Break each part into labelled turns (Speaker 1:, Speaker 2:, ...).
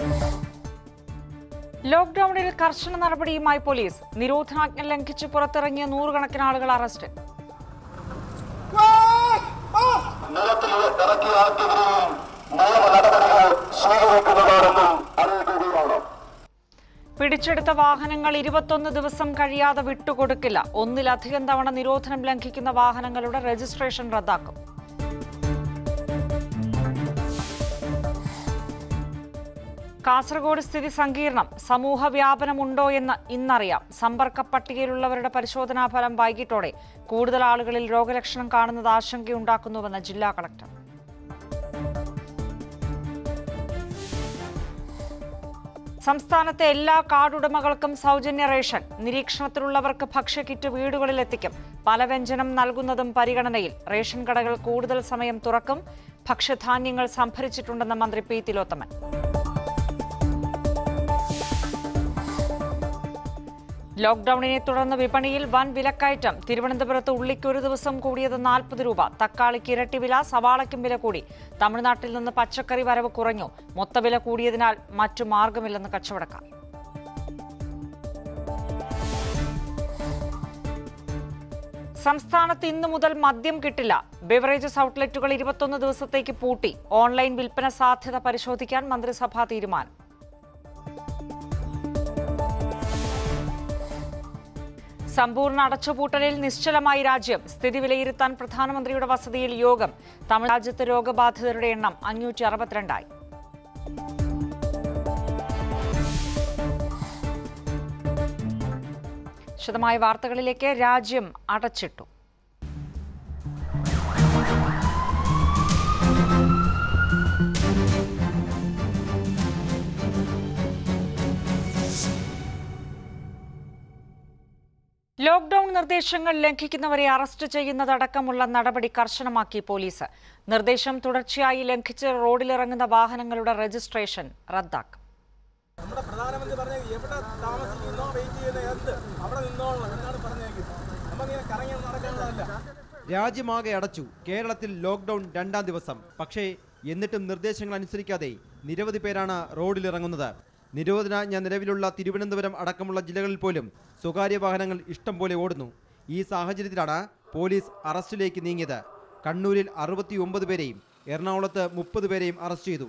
Speaker 1: ലോക്ഡൌണിൽ കർശന നടപടിയുമായി പോലീസ്. നിരോധനാജ്ഞ ലംഘിച്ച് പുറത്തിറങ്ങിയ നൂറുകണക്കിന് ആളുകൾ അറസ്റ്റ്. പിടിച്ചെടുത്ത വാഹനങ്ങൾ 21 ദിവസം കഴിയാതെ വിട്ടുകൊടുക്കില്ല. ഒന്നിലധികം തവണ നിരോധനം ലംഘിക്കുന്ന വാഹനങ്ങളുടെ രജിസ്ട്രേഷൻ റദ്ദാക്കും. കാസർഗോഡ് സ്ഥിതി സങ്കീർണം. സമൂഹ വ്യാപനമുണ്ടോ എന്ന് ഇന്നറിയാം. സമ്പർക്ക പട്ടികയിലുള്ളവരുടെ പരിശോധനാ ഫലം വൈകിട്ടോടെ. കൂടുതൽ ആളുകളിൽ രോഗലക്ഷണം കാണുന്നത് ആശങ്കയുണ്ടാക്കുന്നുവെന്ന് ജില്ലാ കളക്ടർ. സംസ്ഥാനത്തെ എല്ലാ കാർഡുടമകൾക്കും സൗജന്യ റേഷൻ. നിരീക്ഷണത്തിലുള്ളവർക്ക് ഭക്ഷ്യക്കിറ്റ് വീടുകളിലെത്തിക്കും. പലവ്യഞ്ജനം നൽകുന്നതും പരിഗണനയിൽ. റേഷൻ കടകൾ കൂടുതൽ സമയം തുറക്കും. ഭക്ഷ്യധാന്യങ്ങൾ സംഭരിച്ചിട്ടുണ്ടെന്ന് മന്ത്രി പി തിലോത്തമൻ. ലോക്ഡൌണിനെ തുടർന്ന് വിപണിയിൽ വൻ വിലക്കയറ്റം. തിരുവനന്തപുരത്ത് ഉള്ളിക്ക് ഒരു ദിവസം കൂടിയത് 40 രൂപ. തക്കാളിക്ക് ഇരട്ടി വില, സവാളയ്ക്കും വില കൂടി. തമിഴ്നാട്ടിൽ നിന്ന് പച്ചക്കറി വരവ് കുറഞ്ഞു. മൊത്തവില കൂടിയതിനാൽ മറ്റു മാർഗമില്ലെന്ന് കച്ചവടക്കാർ. സംസ്ഥാനത്ത് ഇന്നു മുതൽ മദ്യം കിട്ടില്ല. ബെവറേജസ് ഔട്ട്ലെറ്റുകൾ 21 ദിവസത്തേക്ക് പൂട്ടി. ഓൺലൈൻ വിൽപ്പന സാധ്യത പരിശോധിക്കാൻ മന്ത്രിസഭാ തീരുമാനം. സമ്പൂർണ്ണ അടച്ചുപൂട്ടലിൽ നിശ്ചലമായി രാജ്യം. സ്ഥിതി വിലയിരുത്താൻ പ്രധാനമന്ത്രിയുടെ വസതിയിൽ യോഗം. തമിഴ്നാട്ടിൽ രോഗബാധിതരുടെ എണ്ണം 562ആയി. വിശദമായ വാർത്തകളിലേക്ക്. രാജ്യം അടച്ചിട്ടു. ലോക്ഡൌൺ നിർദ്ദേശങ്ങൾ ലംഘിക്കുന്നവരെ അറസ്റ്റ് ചെയ്യുന്നതടക്കമുള്ള നടപടി കർശനമാക്കി പോലീസ്. നിർദ്ദേശം തുടർച്ചയായി ലംഘിച്ച് റോഡിലിറങ്ങുന്ന വാഹനങ്ങളുടെ രജിസ്ട്രേഷൻ റദ്ദാക്കും.
Speaker 2: രാജ്യമാകെ അടച്ചു. കേരളത്തിൽ ലോക്ഡൌൺ 2ാം ദിവസം. പക്ഷേ എന്നിട്ടും നിർദ്ദേശങ്ങൾ അനുസരിക്കാതെ നിരവധി പേരാണ് റോഡിലിറങ്ങുന്നത്. നിരോധനാജ്ഞ നിലവിലുള്ള തിരുവനന്തപുരം അടക്കമുള്ള ജില്ലകളിൽ പോലും സ്വകാര്യ വാഹനങ്ങൾ ഇഷ്ടം പോലെ ഓടുന്നു. ഈ സാഹചര്യത്തിലാണ് പോലീസ് അറസ്റ്റിലേക്ക് നീങ്ങിയത്. കണ്ണൂരിൽ 69 പേരെയും എറണാകുളത്ത് 30 പേരെയും അറസ്റ്റ് ചെയ്തു.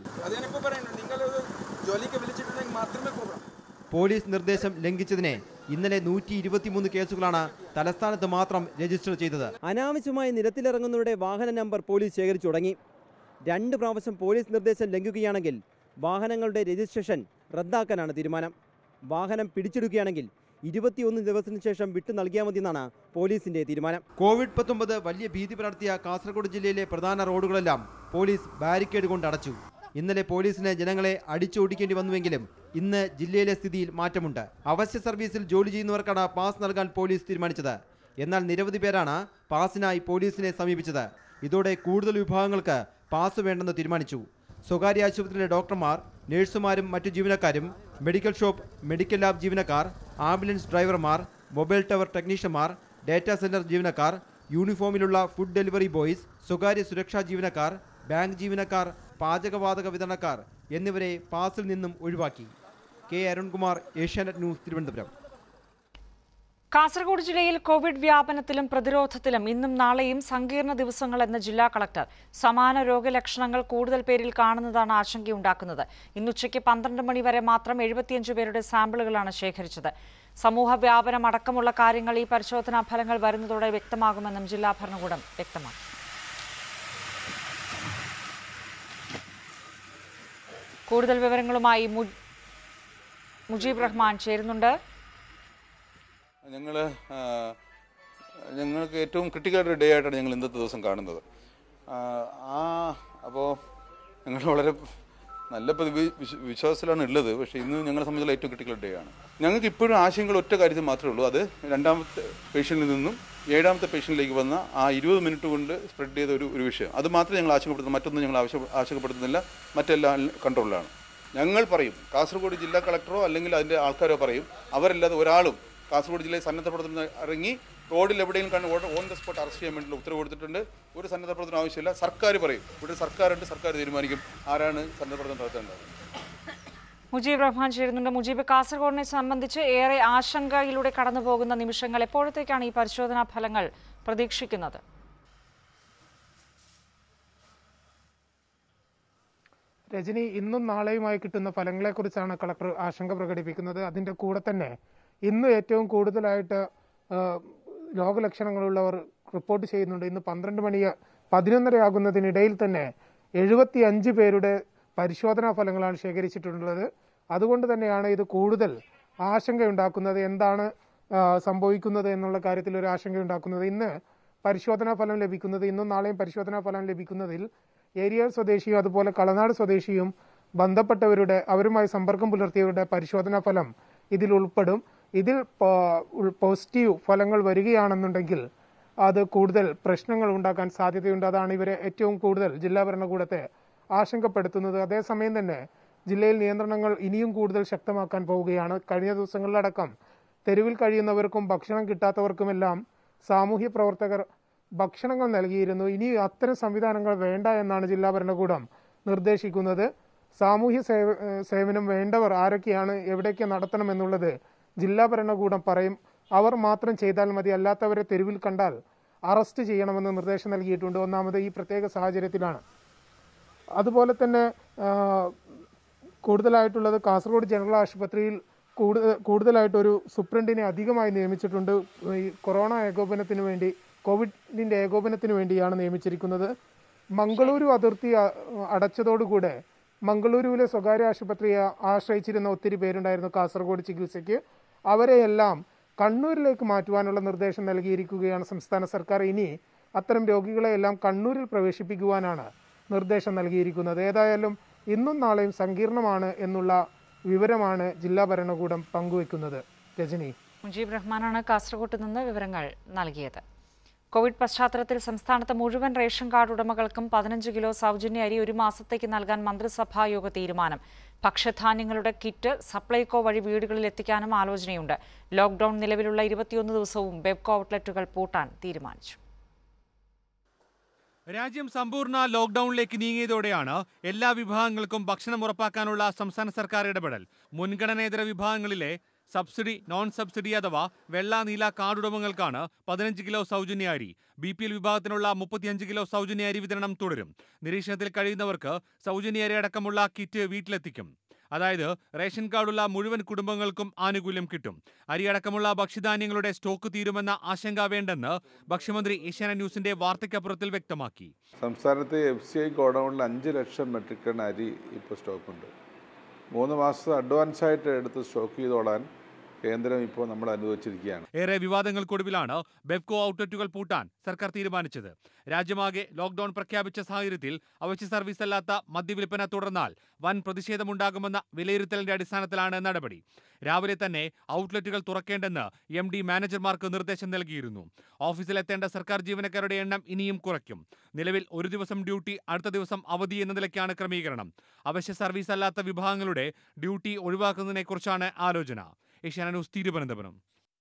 Speaker 2: പോലീസ് നിർദ്ദേശം ലംഘിച്ചതിന് ഇന്നലെ 123 കേസുകളാണ് തലസ്ഥാനത്ത് മാത്രം രജിസ്റ്റർ ചെയ്തത്. അനാവശ്യമായി നിരത്തിലിറങ്ങുന്നവരുടെ വാഹന നമ്പർ പോലീസ് ശേഖരിച്ചു തുടങ്ങി. 2 പ്രാവശ്യം പോലീസ് നിർദ്ദേശം ലംഘിക്കുകയാണെങ്കിൽ വാഹനങ്ങളുടെ രജിസ്ട്രേഷൻ റദ്ദാക്കാനാണ് തീരുമാനം. വാഹനം പിടിച്ചെടുക്കുകയാണെങ്കിൽ 21 ദിവസത്തിന് ശേഷം വിട്ടു നൽകിയാൽ മതിയെന്നാണ് പോലീസിന്റെ തീരുമാനം. കോവിഡ്-19 വലിയ ഭീതി പടർത്തിയ കാസർഗോഡ് ജില്ലയിലെ പ്രധാന റോഡുകളെല്ലാം പോലീസ് ബാരിക്കേഡ് കൊണ്ട് അടച്ചു. ഇന്നലെ പോലീസിന് ജനങ്ങളെ അടിച്ചോടിക്കേണ്ടി വന്നുവെങ്കിലും ഇന്ന് ജില്ലയിലെ സ്ഥിതിയിൽ മാറ്റമുണ്ട്. അവശ്യ സർവീസിൽ ജോലി ചെയ്യുന്നവർക്കാണ് പാസ് നൽകാൻ പോലീസ് തീരുമാനിച്ചത്. എന്നാൽ നിരവധി പേരാണ് പാസിനായി പോലീസിനെ സമീപിച്ചത്. ഇതോടെ കൂടുതൽ വിഭാഗങ്ങൾക്ക് പാസ് വേണ്ടെന്ന് തീരുമാനിച്ചു. സ്വകാര്യ ആശുപത്രിയിലെ ഡോക്ടർമാർ, നഴ്സുമാരും മറ്റു ജീവനക്കാരും, മെഡിക്കൽ ഷോപ്പ്, മെഡിക്കൽ ലാബ് ജീവനക്കാർ, ആംബുലൻസ് ഡ്രൈവർമാർ, മൊബൈൽ ടവർ ടെക്നീഷ്യന്മാർ, ഡാറ്റാ സെന്റർ ജീവനക്കാർ, യൂണിഫോമിലുള്ള ഫുഡ് ഡെലിവറി ബോയ്സ്, സ്വകാര്യ സുരക്ഷാ ജീവനക്കാർ, ബാങ്ക് ജീവനക്കാർ, പാചകവാതക വിതരണക്കാർ എന്നിവരെ പാസിൽ നിന്നും ഒഴിവാക്കി. K Arunkumar, Asianet news, Thiruvananthapuram.
Speaker 1: കാസർഗോഡ് ജില്ലയിൽ കോവിഡ് വ്യാപനത്തിലും പ്രതിരോധത്തിലും ഇന്നും നാളെയും സങ്കീർണ ദിവസങ്ങളെന്ന് ജില്ലാ കളക്ടർ. സമാന രോഗലക്ഷണങ്ങൾ കൂടുതൽ പേരിൽ കാണുന്നതാണ് ആശങ്കയുണ്ടാക്കുന്നത്. ഇന്നുച്ചയ്ക്ക് 12 മണി വരെ മാത്രം 75 പേരുടെ സാമ്പിളുകളാണ് ശേഖരിച്ചത്. സമൂഹ വ്യാപനം അടക്കമുള്ള കാര്യങ്ങൾ ഈ പരിശോധനാ ഫലങ്ങൾ വരുന്നതോടെ വ്യക്തമാകുമെന്നും ജില്ലാ ഭരണകൂടം വ്യക്തമാക്കി. കൂടുതൽ വിവരങ്ങളുമായി മുജീബ് റഹ്മാൻ ചേരുന്നുണ്ട്.
Speaker 3: ഞങ്ങൾക്ക് ഏറ്റവും ക്രിട്ടിക്കൽ ഡേ ആയിട്ടാണ് ഞങ്ങൾ ഇന്നത്തെ ദിവസം കാണുന്നത്. അപ്പോൾ ഞങ്ങൾ വളരെ നല്ല വിശ്വാസത്തിലാണ് ഉള്ളത്. പക്ഷേ ഇന്ന് ഞങ്ങളെ സംബന്ധിച്ചുള്ള ഏറ്റവും ക്രിട്ടിക്കൽ ഡേ ആണ്. ഞങ്ങൾക്ക് ഇപ്പോഴും ആശങ്കകൾ ഒറ്റ കാര്യത്തിൽ മാത്രമേ ഉള്ളൂ. അത് 2ാമത്തെ പേഷ്യൻറ്റിൽ നിന്നും 7ാമത്തെ പേഷ്യൻറ്റിലേക്ക് വന്ന ആ 20 മിനിറ്റ് കൊണ്ട് സ്പ്രെഡ് ചെയ്ത ഒരു വിഷയം. അത് മാത്രമേ ഞങ്ങൾ ആശങ്കപ്പെടുത്തുന്നു. മറ്റൊന്നും ഞങ്ങൾ ആശങ്കപ്പെടുത്തുന്നില്ല. മറ്റെല്ലാം കൺട്രോളിലാണ്. ഞങ്ങൾ പറയും, കാസർഗോഡ് ജില്ലാ കളക്ടറോ അല്ലെങ്കിൽ അതിൻ്റെ ആൾക്കാരോ പറയും, അവരല്ലാതെ ഒരാളും കാസർഗോഡ് ജില്ലയിൽ സന്നദ്ധ പ്രവർത്തനം ഇറങ്ങി റോഡിൽ എവിടെയും കണ്ട് ഓൺ ദ സ്പോട്ട് അറസ്റ്റ് ചെയ്യാൻ വേണ്ടിയുള്ള ഉത്തരവ് കൊടുത്തിട്ടുണ്ട്. ഒരു സന്നദ്ധ പ്രവർത്തനം ആവശ്യമില്ല. സർക്കാർ പറയും, ഇവിടെ സർക്കാരുണ്ട്, സർക്കാർ തീരുമാനിക്കും ആരാണ് സന്നദ്ധ പ്രവർത്തനം നടത്തേണ്ടത്.
Speaker 1: മുജീബ് റഹ്മാൻ ചേരുന്നുണ്ട്. മുജീബ്, കാസർഗോഡിനെ സംബന്ധിച്ച് ഏറെ ആശങ്കയിലൂടെ കടന്നുപോകുന്ന നിമിഷങ്ങൾ. എപ്പോഴത്തേക്കാണ് ഈ പരിശോധനാ ഫലങ്ങൾ പ്രതീക്ഷിക്കുന്നത്?
Speaker 4: രജനി, ഇന്നും നാളെയുമായി കിട്ടുന്ന ഫലങ്ങളെക്കുറിച്ചാണ് കളക്ടർ ആശങ്ക പ്രകടിപ്പിക്കുന്നത്. അതിൻ്റെ കൂടെ തന്നെ ഇന്ന് ഏറ്റവും കൂടുതലായിട്ട് രോഗലക്ഷണങ്ങളുള്ളവർ റിപ്പോർട്ട് ചെയ്യുന്നുണ്ട്. ഇന്ന് 11:11 ആകുന്നതിനിടയിൽ തന്നെ 75 പേരുടെ പരിശോധനാ ഫലങ്ങളാണ് ശേഖരിച്ചിട്ടുള്ളത്. അതുകൊണ്ട് തന്നെയാണ് ഇത് കൂടുതൽ ആശങ്കയുണ്ടാക്കുന്നത്. എന്താണ് സംഭവിക്കുന്നത് എന്നുള്ള കാര്യത്തിൽ ഒരു ആശങ്കയുണ്ടാക്കുന്നത്. ഇന്ന് പരിശോധനാ ഫലം ലഭിക്കുന്നത്, ഇന്നും നാളെയും പരിശോധനാ ഫലം ലഭിക്കുന്നതിൽ ഏരിയ സ്വദേശിയും അതുപോലെ കളനാട് സ്വദേശിയും ബന്ധപ്പെട്ടവരുടെ അവരുമായി സമ്പർക്കം പുലർത്തിയവരുടെ പരിശോധനാ ഫലം ഇതിൽ ഉൾപ്പെടും. ഇതിൽ പോസിറ്റീവ് ഫലങ്ങൾ വരികയാണെന്നുണ്ടെങ്കിൽ അത് കൂടുതൽ പ്രശ്നങ്ങൾ ഉണ്ടാക്കാൻ സാധ്യതയുണ്ട്. അതാണ് ഇവരെ ഏറ്റവും കൂടുതൽ ജില്ലാ ഭരണകൂടത്തെ ആശങ്കപ്പെടുത്തുന്നത്. അതേസമയം തന്നെ ജില്ലയിൽ നിയന്ത്രണങ്ങൾ ഇനിയും കൂടുതൽ ശക്തമാക്കാൻ പോവുകയാണ്. കഴിഞ്ഞ ദിവസങ്ങളിലടക്കം തെരുവിൽ കഴിയുന്നവർക്കും ഭക്ഷണം കിട്ടാത്തവർക്കുമെല്ലാം സാമൂഹ്യ പ്രവർത്തകർ ഭക്ഷണങ്ങൾ നൽകിയിരുന്നു. ഇനി അത്തരം സംവിധാനങ്ങൾ വേണ്ട എന്നാണ് ജില്ലാ ഭരണകൂടം നിർദ്ദേശിക്കുന്നത്. സാമൂഹ്യ സേവനം വേണ്ടവർ ആരൊക്കെയാണ്, എവിടേക്ക് നടത്തണമെന്നുള്ളത് ജില്ലാ ഭരണകൂടം പറയും. അവർ മാത്രം ചെയ്താൽ മതി, അല്ലാത്തവരെ തെരുവിൽ കണ്ടാൽ അറസ്റ്റ് ചെയ്യണമെന്ന് നിർദ്ദേശം നൽകിയിട്ടുണ്ട്. ഒന്നാമത് ഈ പ്രത്യേക സാഹചര്യത്തിലാണ്. അതുപോലെ തന്നെ കൂടുതലായിട്ടുള്ളത് കാസർഗോഡ് ജനറൽ ആശുപത്രിയിൽ കൂടുതലായിട്ടൊരു സൂപ്രണ്ടിനെ അധികമായി നിയമിച്ചിട്ടുണ്ട്. ഈ കൊറോണ ഏകോപനത്തിന് വേണ്ടി, കോവിഡിൻ്റെ ഏകോപനത്തിന് വേണ്ടിയാണ് നിയമിച്ചിരിക്കുന്നത്. മംഗളൂരു അതിർത്തി അടച്ചതോടുകൂടെ മംഗളൂരുവിലെ സ്വകാര്യ ആശുപത്രിയെ ആശ്രയിച്ചിരുന്ന ഒത്തിരി പേരുണ്ടായിരുന്നു കാസർഗോഡ് ചികിത്സയ്ക്ക്. അവരെയെല്ലാം കണ്ണൂരിലേക്ക് മാറ്റുവാനുള്ള നിർദ്ദേശം നൽകിയിരിക്കുകയാണ് സംസ്ഥാന സർക്കാർ. ഇനി അത്തരം രോഗികളെയെല്ലാം കണ്ണൂരിൽ പ്രവേശിപ്പിക്കുവാനാണ് നിർദ്ദേശം നൽകിയിരിക്കുന്നത്. ഏതായാലും ഇന്നും നാളെയും സങ്കീർണമാണ് എന്നുള്ള വിവരമാണ് ജില്ലാ ഭരണകൂടം പങ്കുവെക്കുന്നത്. രജനി,
Speaker 1: മുജീബ് റഹ്മാനാണ് കാസർഗോഡ് നിന്ന് വിവരങ്ങൾ നൽകിയത്. കോവിഡ് പശ്ചാത്തലത്തിൽ സംസ്ഥാനത്ത് മുഴുവൻ റേഷൻ കാർഡ് ഉടമകൾക്കും 15 കിലോ സൗജന്യ അരി ഒരു മാസത്തേക്ക് നൽകാൻ മന്ത്രിസഭായോഗ തീരുമാനം. ഭക്ഷ്യധാന്യങ്ങളുടെ കിറ്റ് സപ്ലൈകോ വഴി വീടുകളിൽ എത്തിക്കാനും ആലോചനയുണ്ട്. ലോക്ഡൌൺ നിലവിലുള്ള 21 ദിവസവും ബെവ്കോ ഔട്ട്ലെറ്റുകൾ പൂട്ടാൻ തീരുമാനിച്ചു.
Speaker 5: രാജ്യം സമ്പൂർണ്ണ ലോക്ഡൌണിലേക്ക് നീങ്ങിയതോടെയാണ് എല്ലാ വിഭാഗങ്ങൾക്കും ഭക്ഷണം ഉറപ്പാക്കാനുള്ള സംസ്ഥാന സർക്കാർ ഇടപെടൽ. മുൻഗണനേതര വിഭാഗങ്ങളിലെ സബ്സിഡി, നോൺ സബ്സിഡി അഥവാ വെള്ള നീല കാർഡ് ഉടമകൾക്കാണ് 15 കിലോ സൗജന്യ അരി. BPL വിഭാഗത്തിനുള്ള 35 കിലോ സൗജന്യ അരി വിതരണം തുടരും. നിരീക്ഷണത്തിൽ കഴിയുന്നവർക്ക് സൗജന്യ അരി അടക്കമുള്ള കിറ്റ് വീട്ടിലെത്തിക്കും. അതായത് റേഷൻ കാർഡുള്ള മുഴുവൻ കുടുംബങ്ങൾക്കും ആനുകൂല്യം കിട്ടും. അരിയടക്കമുള്ള ഭക്ഷ്യധാന്യങ്ങളുടെ സ്റ്റോക്ക് തീരുമെന്ന ആശങ്ക വേണ്ടെന്ന് ഭക്ഷ്യമന്ത്രി ഏഷ്യാനെറ്റ് ന്യൂസിന്റെ വാർത്തയ്ക്കപ്പുറത്തിൽ വ്യക്തമാക്കി.
Speaker 6: സംസ്ഥാനത്തെ FCI ഗോഡൌണിൽ 5 ലക്ഷം മെട്രിക് ടൺ അരി ഇപ്പോൾ സ്റ്റോക്കുണ്ട്. 3 മാസം അഡ്വാൻസായിട്ട് എടുത്ത് സ്റ്റോക്ക് ചെയ്തോളാൻ കേന്ദ്രം ഇപ്പോൾ നമ്മൾ അനുവദിച്ചിരിക്കുകയാണ്.
Speaker 5: ഏറെ വിവാദങ്ങൾക്കൊടുവിലാണ് ബെവ്കോ ഔട്ട്ലെറ്റുകൾ പൂട്ടാൻ സർക്കാർ തീരുമാനിച്ചത്. രാജ്യമാകെ ലോക്ഡൌൺ പ്രഖ്യാപിച്ച സാഹചര്യത്തിൽ അവശ്യ സർവീസ് അല്ലാത്ത മദ്യവിൽപ്പന തുടർന്നാൽ വൻ പ്രതിഷേധമുണ്ടാകുമെന്ന വിലയിരുത്തലിന്റെ അടിസ്ഥാനത്തിലാണ് നടപടി. രാവിലെ തന്നെ ഔട്ട്ലെറ്റുകൾ തുറക്കേണ്ടെന്ന് MD മാനേജർമാർക്ക് നിർദ്ദേശം നൽകിയിരുന്നു. ഓഫീസിലെത്തേണ്ട സർക്കാർ ജീവനക്കാരുടെ എണ്ണം ഇനിയും കുറയ്ക്കും. നിലവിൽ ഒരു ദിവസം ഡ്യൂട്ടി, അടുത്ത ദിവസം അവധി എന്ന നിലയ്ക്കാണ് ക്രമീകരണം. അവശ്യ സർവീസ് അല്ലാത്ത വിഭാഗങ്ങളുടെ ഡ്യൂട്ടി ഒഴിവാക്കുന്നതിനെക്കുറിച്ചാണ് ആലോചന. ഏഷ്യാനെറ്റ് ന്യൂസ്, തിരുവനന്തപുരം.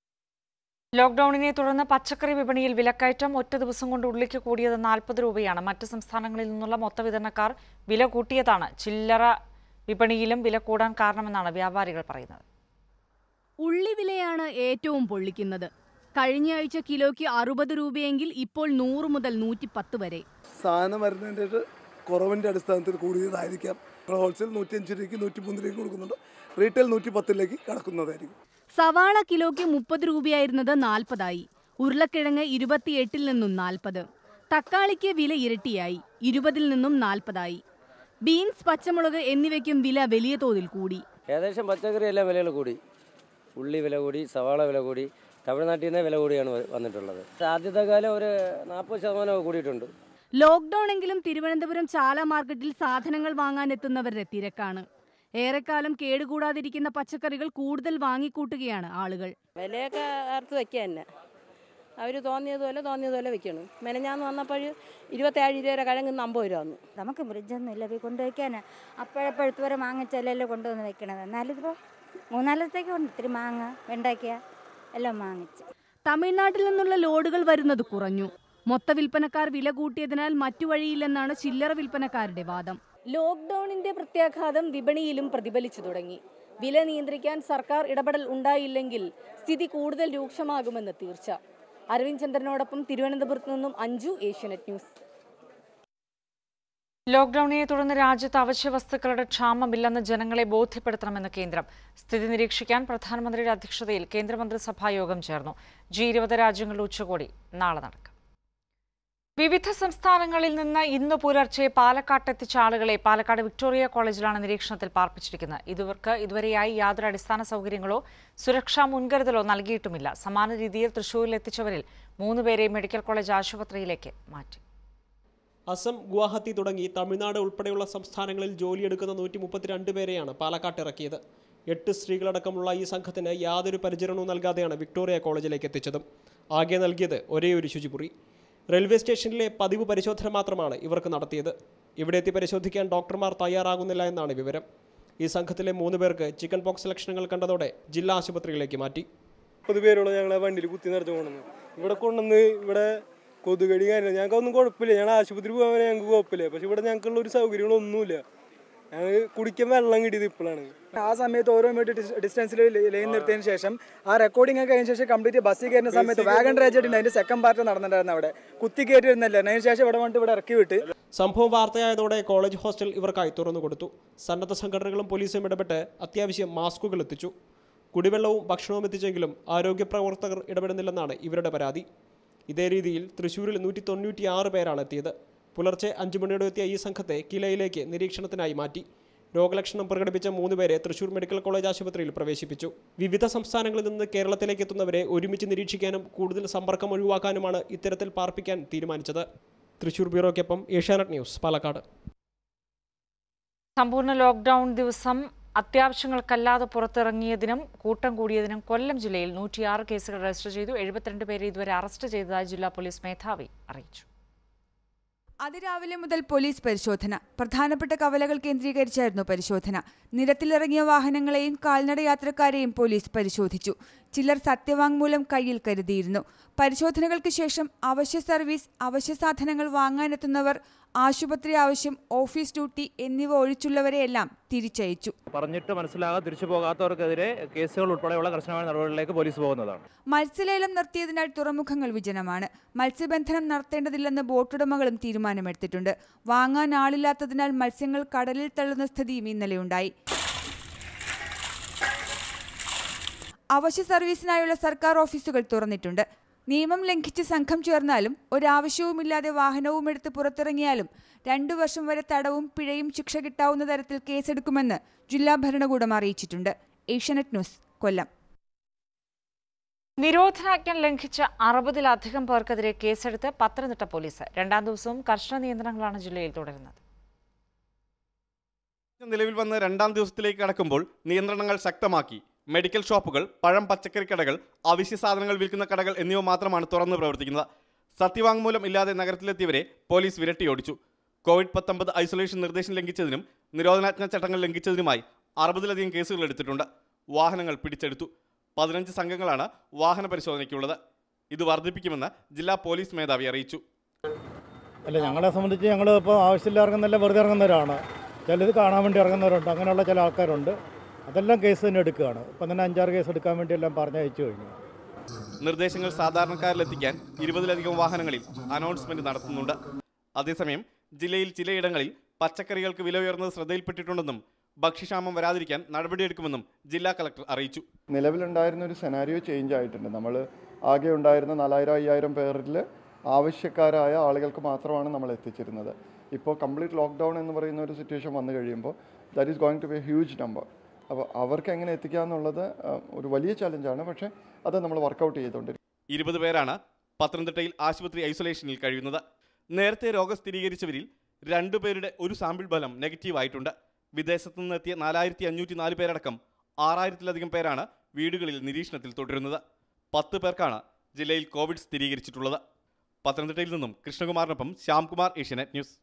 Speaker 1: ലോക്ഡൌണിനെ തുടർന്ന് പച്ചക്കറി വിപണിയിൽ വിലക്കയറ്റം. ഒറ്റ ദിവസം കൊണ്ട് ഉള്ളിക്ക് കൂടിയത് 40 രൂപയാണ്. മറ്റ് സംസ്ഥാനങ്ങളിൽ നിന്നുള്ള മൊത്ത വിതരണക്കാർ വില കൂട്ടിയതാണ് ചില്ലറ വിപണിയിലും വില കൂടാൻ കാരണമെന്നാണ് വ്യാപാരികൾ പറയുന്നത്.
Speaker 7: ഉള്ളി വിലയാണ് ഏറ്റവും പൊള്ളിക്കുന്നത്. കഴിഞ്ഞ ആഴ്ച കിലോയ്ക്ക് 60 രൂപയെങ്കിൽ ഇപ്പോൾ 100 മുതൽ 110 വരെ.
Speaker 8: സാധനം വരുന്നതിൻ്റെ കുറവിൻ്റെ അടിസ്ഥാനത്തിൽ കൂടിയതായിരിക്കാം. ഹോൾസെയിൽ 105 രൂപയ്ക്ക് 103 രൂപയ്ക്ക് കൊടുക്കുന്നുണ്ട്. റീറ്റെയിൽ 110 കടക്കുന്നതായിരിക്കും.
Speaker 7: സവാള കിലോയ്ക്ക് 30 രൂപയായിരുന്നത് 40 ആയി. ഉരുളക്കിഴങ്ങ് 28 നിന്നും 40. തക്കാളിക്ക് വില ഇരട്ടിയായി, 20 നിന്നും 40 ആയി. ബീൻസ്, പച്ചമുളക് എന്നിവയ്ക്കും വില വലിയ തോതിൽ കൂടി.
Speaker 9: ഏകദേശം പച്ചക്കറി എല്ലാം വിലകൾ കൂടി. ഉള്ളി വില കൂടി, സവാള വില കൂടി, തമിഴ്നാട്ടിൽ നിന്ന് വില കൂടിയാണ് വന്നിട്ടുള്ളത്. ആദ്യത്തെ കാലം ഒരു 40% കൂടിയിട്ടുണ്ട്.
Speaker 7: ലോക്ക്ഡൌൺ എങ്കിലും തിരുവനന്തപുരം ചാല മാർക്കറ്റിൽ സാധനങ്ങൾ വാങ്ങാനെത്തുന്നവരുടെ തിരക്കാണ്. ഏറെക്കാലം കേടുകൂടാതിരിക്കുന്ന പച്ചക്കറികൾ കൂടുതൽ വാങ്ങിക്കൂട്ടുകയാണ് ആളുകൾ.
Speaker 10: വിലയൊക്കെ അറുത്ത് വയ്ക്കുക തന്നെ. അവർ തോന്നിയതുപോലെ വെക്കണം. മെനഞ്ഞാന്ന് വന്നപ്പോൾ 27 രൂപ വരെ കിഴങ്ങ് 50 രൂപ വന്നു.
Speaker 11: നമുക്ക് ഫ്രിഡ്ജൊന്നും ഇല്ല, കൊണ്ടുവയ്ക്കാൻ അപ്പോഴപ്പോഴത്ത് വരെ വാങ്ങിച്ചല്ലേ കൊണ്ടുവന്ന് വെക്കണത്. എന്നാലും ഇതിപ്പോൾ 3-4 ദിവസത്തേക്ക് ഉണ്ട്. ഇത്തിരി മാങ്ങ, വെണ്ടയ്ക്ക എല്ലാം വാങ്ങിച്ച്.
Speaker 7: തമിഴ്നാട്ടിൽ നിന്നുള്ള ലോഡുകൾ വരുന്നത് കുറഞ്ഞു. മൊത്ത വിൽപ്പനക്കാർ വില കൂട്ടിയതിനാൽ മറ്റു വഴിയില്ലെന്നാണ് ചില്ലറ വിൽപ്പനക്കാരുടെ വാദം. ലോക്ക്ഡൌണിന്റെ പ്രത്യാഘാതം വിപണിയിലും പ്രതിഫലിച്ചു തുടങ്ങി. വില നിയന്ത്രിക്കാൻ സർക്കാർ ഇടപെടൽ ഉണ്ടായില്ലെങ്കിൽ സ്ഥിതി കൂടുതൽ രൂക്ഷമാകുമെന്ന് തീർച്ച. അരവിന്ദ് ചന്ദ്രനോടൊപ്പം തിരുവനന്തപുരത്ത് നിന്നും അഞ്ജു, ഏഷ്യാനെറ്റ് ന്യൂസ്.
Speaker 1: ലോക്ഡൌണിനെ തുടർന്ന് രാജ്യത്ത് അവശ്യ വസ്തുക്കളുടെ ക്ഷാമമില്ലെന്ന് ജനങ്ങളെ ബോധ്യപ്പെടുത്തണമെന്ന് കേന്ദ്രം. സ്ഥിതി നിരീക്ഷിക്കാൻ പ്രധാനമന്ത്രിയുടെ അധ്യക്ഷതയിൽ കേന്ദ്രമന്ത്രിസഭാ യോഗം ചേർന്നു. G20 രാജ്യങ്ങളുടെ ഉച്ചകോടി നാളെ നടക്കും. വിവിധ സംസ്ഥാനങ്ങളിൽ നിന്ന് ഇന്ന് പുലർച്ചെ പാലക്കാട്ടെത്തിച്ച ആളുകളെ പാലക്കാട് വിക്ടോറിയ കോളേജിലാണ് നിരീക്ഷണത്തിൽ പാർപ്പിച്ചിരിക്കുന്നത്. ഇവർക്ക് ഇതുവരെയായി യാതൊരു അടിസ്ഥാന സൗകര്യങ്ങളോ സുരക്ഷാ മുൻകരുതലോ നൽകിയിട്ടുമില്ല. സമാന രീതിയിൽ തൃശൂരിൽ എത്തിച്ചവരിൽ 3 പേരെ മെഡിക്കൽ കോളേജ് ആശുപത്രിയിലേക്ക് മാറ്റി.
Speaker 12: അസം, ഗുവാഹത്തി തുടങ്ങി തമിഴ്നാട് ഉൾപ്പെടെയുള്ള സംസ്ഥാനങ്ങളിൽ ജോലിയെടുക്കുന്ന 132 പേരെയാണ് പാലക്കാട്ട് ഇറക്കിയത്. 8 സ്ത്രീകളടക്കമുള്ള ഈ സംഘത്തിന് യാതൊരു പരിചരണവും നൽകാതെയാണ് വിക്ടോറിയ കോളേജിലേക്ക് എത്തിച്ചത്. ആകെ നൽകിയത് ഒരേയൊരു ശുചിമുറി. റെയിൽവേ സ്റ്റേഷനിലെ പതിവ് പരിശോധന മാത്രമാണ് ഇവർക്ക് നടത്തിയത്. ഇവിടെ എത്തി പരിശോധിക്കാൻ ഡോക്ടർമാർ തയ്യാറാകുന്നില്ല എന്നാണ് വിവരം. ഈ സംഘത്തിലെ 3 പേർക്ക് ചിക്കൻ പോക്സ് ലക്ഷണങ്ങൾ കണ്ടതോടെ ജില്ലാ ആശുപത്രിയിലേക്ക് മാറ്റി.
Speaker 13: 30 പേരോളം ഞങ്ങളെ വണ്ടിയിൽ കുത്തി നിറച്ച് കൊണ്ടുവന്നു. ഇവിടെ കൊണ്ടുവന്ന് ഇവിടെ കൊതുകടി കാര്യമില്ല, ഞങ്ങൾക്ക് ഒന്നും കുഴപ്പമില്ല. ഞങ്ങൾ ആശുപത്രി പോകാൻ ഞങ്ങൾക്ക് കുഴപ്പമില്ല. പക്ഷെ ഇവിടെ ഞങ്ങൾക്കുള്ള ഒരു സൗകര്യങ്ങളൊന്നുമില്ല. ഞങ്ങൾ കുടിക്കാൻ വെള്ളം കിട്ടിയത് ഇപ്പോഴാണ്.
Speaker 14: ആ സമയത്ത് ഓരോ മിനിറ്റ് ഡിസ്റ്റൻസിൽ ലൈൻ നിർത്തിയതിന് ശേഷം ആ റെക്കോർഡിംഗ് ഒക്കെ കഴിഞ്ഞ ശേഷം കംപ്ലീറ്റ് ബസ്സിൽ കയറുന്ന സമയത്ത് വാഗൺ ട്രാജഡി അതിന്റെ സെക്കൻഡ് പാർട്ട് നടന്നിട്ടുണ്ടായിരുന്നു. അവിടെ കുത്തി കയറ്റിയിരുന്നില്ല. അതിന് ശേഷം ഇവിടെ വന്നിട്ട് ഇവിടെ ഇറക്കി വിട്ട്.
Speaker 12: സംഭവം വാർത്തയായതോടെ കോളേജ് ഹോസ്റ്റൽ ഇവർക്കായി തുറന്നു കൊടുത്തു. സന്നദ്ധ സംഘടനകളും പോലീസും ഇടപെട്ട് അത്യാവശ്യം മാസ്കുകൾ എത്തിച്ചു. കുടിവെള്ളവും ഭക്ഷണവും എത്തിച്ചെങ്കിലും ആരോഗ്യ പ്രവർത്തകർ ഇടപെടുന്നില്ലെന്നാണ് ഇവരുടെ പരാതി. ഇതേ രീതിയിൽ തൃശ്ശൂരിൽ 196 പേരാണ് എത്തിയത്. പുലർച്ചെ 5 മണിയോടെ എത്തിയ ഈ സംഘത്തെ കിലയിലേക്ക് നിരീക്ഷണത്തിനായി മാറ്റി. രോഗലക്ഷണം പ്രകടിപ്പിച്ച 3 പേരെ തൃശൂർ മെഡിക്കൽ കോളേജ് ആശുപത്രിയിൽ പ്രവേശിപ്പിച്ചു. വിവിധ സംസ്ഥാനങ്ങളിൽ നിന്ന് കേരളത്തിലേക്ക് എത്തുന്നവരെ ഒരുമിച്ച് നിരീക്ഷിക്കാനും കൂടുതൽ സമ്പർക്കം ഒഴിവാക്കാനുമാണ് ഇത്തരത്തിൽ പാർപ്പിക്കാൻ തീരുമാനിച്ചത്. തൃശൂർ ബ്യൂറോയ്ക്കൊപ്പം ഏഷ്യാനെറ്റ് ന്യൂസ്, പാലക്കാട്.
Speaker 1: സമ്പൂർണ്ണ ലോക്ക്ഡൌൺ ദിവസം അത്യാവശ്യങ്ങൾക്കല്ലാതെ പുറത്തിറങ്ങിയതിനും കൂട്ടം കൂടിയതിനും കൊല്ലം ജില്ലയിൽ 106 കേസുകൾ രജിസ്റ്റർ ചെയ്തു. 72 പേരെ ഇതുവരെ അറസ്റ്റ് ചെയ്തതായി ജില്ലാ പോലീസ് മേധാവി അറിയിച്ചു.
Speaker 15: അതിരാവിലെ മുതൽ പോലീസ് പരിശോധന. പ്രധാനപ്പെട്ട കവലകൾ കേന്ദ്രീകരിച്ചായിരുന്നു പരിശോധന. നിരത്തിലിറങ്ങിയ വാഹനങ്ങളെയും കാൽനട യാത്രക്കാരെയും പോലീസ് പരിശോധിച്ചു. ചിലർ സത്യവാങ്മൂലം കയ്യിൽ കരുതിയിരുന്നു. പരിശോധനകൾക്ക് ശേഷം അവശ്യ സർവീസ്, അവശ്യ സാധനങ്ങൾ വാങ്ങാനെത്തുന്നവർ, ആശുപത്രി ആവശ്യം, ഓഫീസ് ഡ്യൂട്ടി എന്നിവ ഒഴിച്ചുള്ളവരെയെല്ലാം തിരിച്ചയച്ചു.
Speaker 16: പറഞ്ഞിട്ട് മനസ്സിലാകാതെ തിരിച്ചു പോകാത്തവർക്കെതിരെ കേസുകൾ ഉൾപ്പെടെയുള്ള കർശനമായ നടപടികളിലേക്ക് പോലീസ് പോകുന്നതാണ്.
Speaker 15: മത്സ്യലേലം നിർത്തിയതിനാൽ തുറമുഖങ്ങൾ വിജനമാണ്. മത്സ്യബന്ധനം നടത്തേണ്ടതില്ലെന്ന് ബോട്ടുടമകളും തീരുമാനമെടുത്തിട്ടുണ്ട്. വാങ്ങാൻ ആളില്ലാത്തതിനാൽ മത്സ്യങ്ങൾ കടലിൽ തള്ളുന്ന സ്ഥിതിയും ഇന്നലെയുണ്ടായി. അവശ്യ സർവീസിനായുള്ള സർക്കാർ ഓഫീസുകൾ തുറന്നിട്ടുണ്ട്. നിയമം ലംഘിച്ച് സംഘം ചേർന്നാലും ഒരാവശ്യവുമില്ലാതെ വാഹനവും എടുത്ത് പുറത്തിറങ്ങിയാലും 2 വർഷം വരെ തടവും പിഴയും ശിക്ഷ കിട്ടാവുന്ന തരത്തിൽ കേസെടുക്കുമെന്ന് ജില്ലാ ഭരണകൂടം അറിയിച്ചിട്ടുണ്ട്. ഏഷ്യാനെറ്റ് ന്യൂസ്, കൊല്ലം.
Speaker 1: നിരോധനാജ്ഞ ലംഘിച്ച 60-ലധികം പേർക്കെതിരെ കേസെടുത്ത് പത്തനംതിട്ട പോലീസ്. 2ാം ദിവസവും കർശന നിയന്ത്രണങ്ങളാണ് ജില്ലയിൽ തുടരുന്നത്.
Speaker 17: നിലവിൽ വന്ന് 2ാം ദിവസത്തിലേക്ക് കടക്കുമ്പോൾ നിയന്ത്രണങ്ങൾ ശക്തമാക്കി. മെഡിക്കൽ ഷോപ്പുകൾ, പഴം പച്ചക്കറി കടകൾ, അവശ്യ സാധനങ്ങൾ വിൽക്കുന്ന കടകൾ എന്നിവ മാത്രമാണ് തുറന്ന് പ്രവർത്തിക്കുന്നത്. സത്യവാങ്മൂലം ഇല്ലാതെ നഗരത്തിലെത്തിയവരെ പോലീസ് വിരട്ടിയോടിച്ചു. COVID-19 ഐസൊലേഷൻ നിർദ്ദേശം ലംഘിച്ചതിനും നിരോധനാജ്ഞ ചട്ടങ്ങൾ ലംഘിച്ചതിനുമായി 60-ലധികം കേസുകൾ എടുത്തിട്ടുണ്ട്. വാഹനങ്ങൾ പിടിച്ചെടുത്തു. 15 സംഘങ്ങളാണ് വാഹന പരിശോധനയ്ക്കുള്ളത്. ഇത് വർദ്ധിപ്പിക്കുമെന്ന് ജില്ലാ പോലീസ് മേധാവി അറിയിച്ചു.
Speaker 18: അല്ല, ഞങ്ങളെ സംബന്ധിച്ച് ഞങ്ങൾ ഇപ്പോൾ ആവശ്യമില്ല ഇറങ്ങുന്നല്ല, വെറുതെ ഇറങ്ങുന്നവരാണ്. ചിലത് കാണാൻ വേണ്ടി ഇറങ്ങുന്നവരുണ്ട്. അങ്ങനെയുള്ള ചില ആൾക്കാരുണ്ട്. അതെല്ലാം കേസ് തന്നെ എടുക്കുകയാണ്. ഇപ്പം തന്നെ 5-6 കേസ് എടുക്കാൻ വേണ്ടി എല്ലാം പറഞ്ഞയച്ചു കഴിഞ്ഞു.
Speaker 17: നിർദ്ദേശങ്ങൾ സാധാരണക്കാരിലെത്തിക്കാൻ 20-ലധികം വാഹനങ്ങളിൽ അനൗൺസ്മെന്റ് നടത്തുന്നുണ്ട്. അതേസമയം ജില്ലയിൽ ചിലയിടങ്ങളിൽ പച്ചക്കറികൾക്ക് വില ഉയർന്നത് ശ്രദ്ധയിൽപ്പെട്ടിട്ടുണ്ടെന്നും ഭക്ഷ്യക്ഷാമം വരാതിരിക്കാൻ നടപടിയെടുക്കുമെന്നും ജില്ലാ കളക്ടർ അറിയിച്ചു.
Speaker 19: നിലവിലുണ്ടായിരുന്ന ഒരു സെനാരിയോ ചേഞ്ച് ആയിട്ടുണ്ട്. നമ്മൾ ആകെ ഉണ്ടായിരുന്ന 4000-5000 പേരിൽ ആവശ്യക്കാരായ ആളുകൾക്ക് മാത്രമാണ് നമ്മൾ എത്തിച്ചിരുന്നത്. ഇപ്പോൾ കംപ്ലീറ്റ് ലോക്ക്ഡൗൺ എന്ന് പറയുന്ന ഒരു സിറ്റുവേഷൻ വന്നു കഴിയുമ്പോൾ that is going to be a huge number. അപ്പോൾ അവർക്ക് എങ്ങനെ എത്തിക്കുക എന്നുള്ളത് ഒരു വലിയ ചലഞ്ചാണ്. പക്ഷേ അത് നമ്മൾ വർക്കൗട്ട് ചെയ്തുകൊണ്ടിരിക്കും.
Speaker 17: 20 പേരാണ് പത്തനംതിട്ടയിൽ ആശുപത്രി ഐസൊലേഷനിൽ കഴിയുന്നത്. നേരത്തെ രോഗം സ്ഥിരീകരിച്ചവരിൽ 2 പേരുടെ ഒരു സാമ്പിൾ ഫലം നെഗറ്റീവ് ആയിട്ടുണ്ട്. വിദേശത്തു നിന്നെത്തിയ 4504 പേരടക്കം 6000-ലധികം പേരാണ് വീടുകളിൽ നിരീക്ഷണത്തിൽ തുടരുന്നത്. 10 പേർക്കാണ് ജില്ലയിൽ കോവിഡ് സ്ഥിരീകരിച്ചിട്ടുള്ളത്. പത്തനംതിട്ടയിൽ നിന്നും കൃഷ്ണകുമാറിനൊപ്പം ശ്യാംകുമാർ, ഏഷ്യാനെറ്റ് ന്യൂസ്.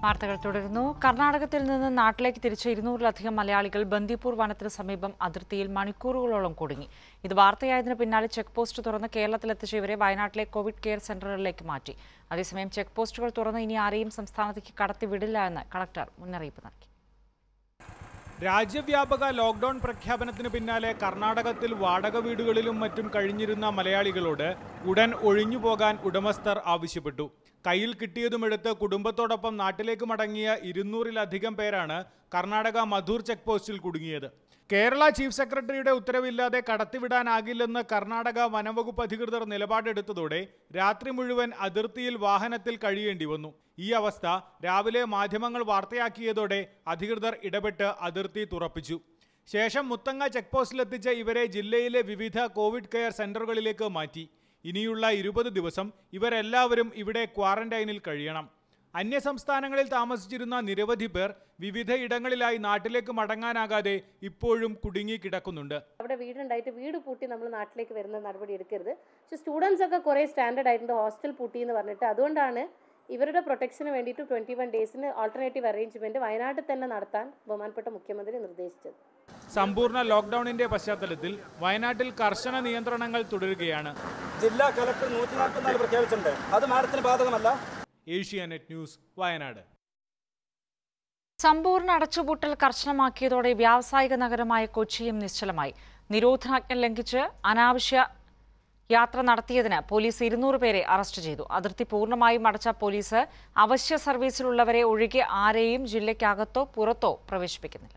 Speaker 1: വാർത്തകൾ തുടരുന്നു. കർണാടകത്തിൽ നിന്ന് നാട്ടിലേക്ക് തിരിച്ച 200-ലധികം മലയാളികൾ ബന്ദിപ്പൂർ വനത്തിന് സമീപം അതിർത്തിയിൽ മണിക്കൂറുകളോളം കുടുങ്ങി. ഇത് വാർത്തയായതിനു പിന്നാലെ ചെക്ക് പോസ്റ്റ് തുറന്ന് കേരളത്തിലെത്തിച്ച ഇവരെ വയനാട്ടിലെ കോവിഡ് കെയർ സെന്ററുകളിലേക്ക് മാറ്റി. അതേസമയം ചെക്ക് പോസ്റ്റുകൾ തുറന്ന് ഇനി ആരെയും സംസ്ഥാനത്തേക്ക് കടത്തിവിടില്ല എന്ന് കളക്ടർ മുന്നറിയിപ്പ് നൽകി.
Speaker 20: രാജ്യവ്യാപക ലോക്ക്ഡൌൺ പ്രഖ്യാപനത്തിന് പിന്നാലെ കർണാടകത്തിൽ വാടക വീടുകളിലും മറ്റും കഴിഞ്ഞിരുന്ന മലയാളികളോട് ഉടൻ ഒഴിഞ്ഞുപോകാൻ ഉടമസ്ഥർ ആവശ്യപ്പെട്ടു. കയ്യിൽ കിട്ടിയതുമെടുത്ത് കുടുംബത്തോടൊപ്പം നാട്ടിലേക്ക് മടങ്ങിയ 200-ലധികം പേരാണ് കർണാടക മധൂർ ചെക്ക് പോസ്റ്റിൽ കുടുങ്ങിയത്. കേരള ചീഫ് സെക്രട്ടറിയുടെ ഉത്തരവില്ലാതെ കടത്തിവിടാനാകില്ലെന്ന് കർണാടക വനംവകുപ്പ് അധികൃതർ നിലപാടെടുത്തതോടെ രാത്രി മുഴുവൻ അതിർത്തിയിൽ വാഹനത്തിൽ കഴിയേണ്ടി വന്നു. ഈ അവസ്ഥ രാവിലെ മാധ്യമങ്ങൾ വാർത്തയാക്കിയതോടെ അധികൃതർ ഇടപെട്ട് അതിർത്തി തുറപ്പിച്ചു. ശേഷം മുത്തങ്ങ ചെക്ക് പോസ്റ്റിലെത്തിച്ച ഇവരെ ജില്ലയിലെ വിവിധ കോവിഡ് കെയർ സെന്ററുകളിലേക്ക് മാറ്റി. ഇനിയുള്ള 20 ദിവസം ഇവരെല്ലാവരും ഇവിടെ ക്വാറന്റൈനിൽ കഴിയണം. അന്യസംസ്ഥാനങ്ങളിൽ താമസിച്ചിരുന്ന നിരവധി പേർ വിവിധ ഇടങ്ങളിലായി നാട്ടിലേക്ക് മടങ്ങാനാകാതെ ഇപ്പോഴും കുടുങ്ങി കിടക്കുന്നുണ്ട്.
Speaker 21: അവിടെ വീടുണ്ടായിട്ട് വീട് പൂട്ടി നമ്മൾ നാട്ടിലേക്ക് വരുന്ന നടപടി എടുക്കരുത്. പക്ഷേ സ്റ്റുഡൻസ് ഒക്കെ കുറേ സ്റ്റാൻഡേർഡ് ആയിട്ടുണ്ട്, ഹോസ്റ്റൽ പൂട്ടി എന്ന് പറഞ്ഞിട്ട്. അതുകൊണ്ടാണ് ഇവരുടെ പ്രൊട്ടക്ഷന് വേണ്ടിയിട്ട് 21 ഡേയ്സിന് ആൾട്ടർനേറ്റീവ് അറേഞ്ച്മെന്റ് വയനാട്ടിൽ തന്നെ നടത്താൻ ബഹുമാനപ്പെട്ട മുഖ്യമന്ത്രി നിർദ്ദേശിച്ചത്.
Speaker 20: സമ്പൂർണ്ണ ലോക്ക്ഡൌണിന്റെ പശ്ചാത്തലത്തിൽ വയനാട്ടിൽ കർശന നിയന്ത്രണങ്ങൾ തുടരുകയാണ്.
Speaker 22: ജില്ലാ കലക്ടർ 144 പ്രഖ്യാപിച്ചിട്ടുണ്ട്. അത് മാഡത്തിന് ബാധകമല്ല.
Speaker 20: ഏഷ്യാനെറ്റ് ന്യൂസ്, വയനാട്.
Speaker 1: സമ്പൂർണ്ണ അടച്ചുപൂട്ടൽ കർശനമാക്കിയതോടെ വ്യാവസായിക നഗരമായ കൊച്ചിയും നിശ്ചലമായി. നിരോധനാജ്ഞ ലംഘിച്ച് അനാവശ്യ യാത്ര നടത്തിയതിന് പോലീസ് 200 പേരെ അറസ്റ്റ് ചെയ്തു. അതിർത്തി പൂർണ്ണമായും അടച്ച പോലീസ് അവശ്യ സർവീസിലുള്ളവരെ ഒഴികെ ആരെയും ജില്ലയ്ക്കകത്തോ പുറത്തോ പ്രവേശിപ്പിക്കുന്നില്ല.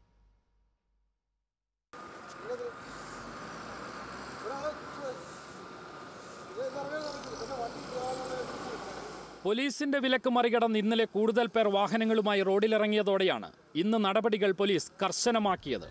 Speaker 23: പോലീസിന്റെ വിലക്ക് മറികടന്ന് ഇന്നലെ കൂടുതൽ പേർ വാഹനങ്ങളുമായി റോഡിലിറങ്ങിയതോടെയാണ് ഇന്ന് നടപടികൾ പോലീസ് കർശനമാക്കിയത്.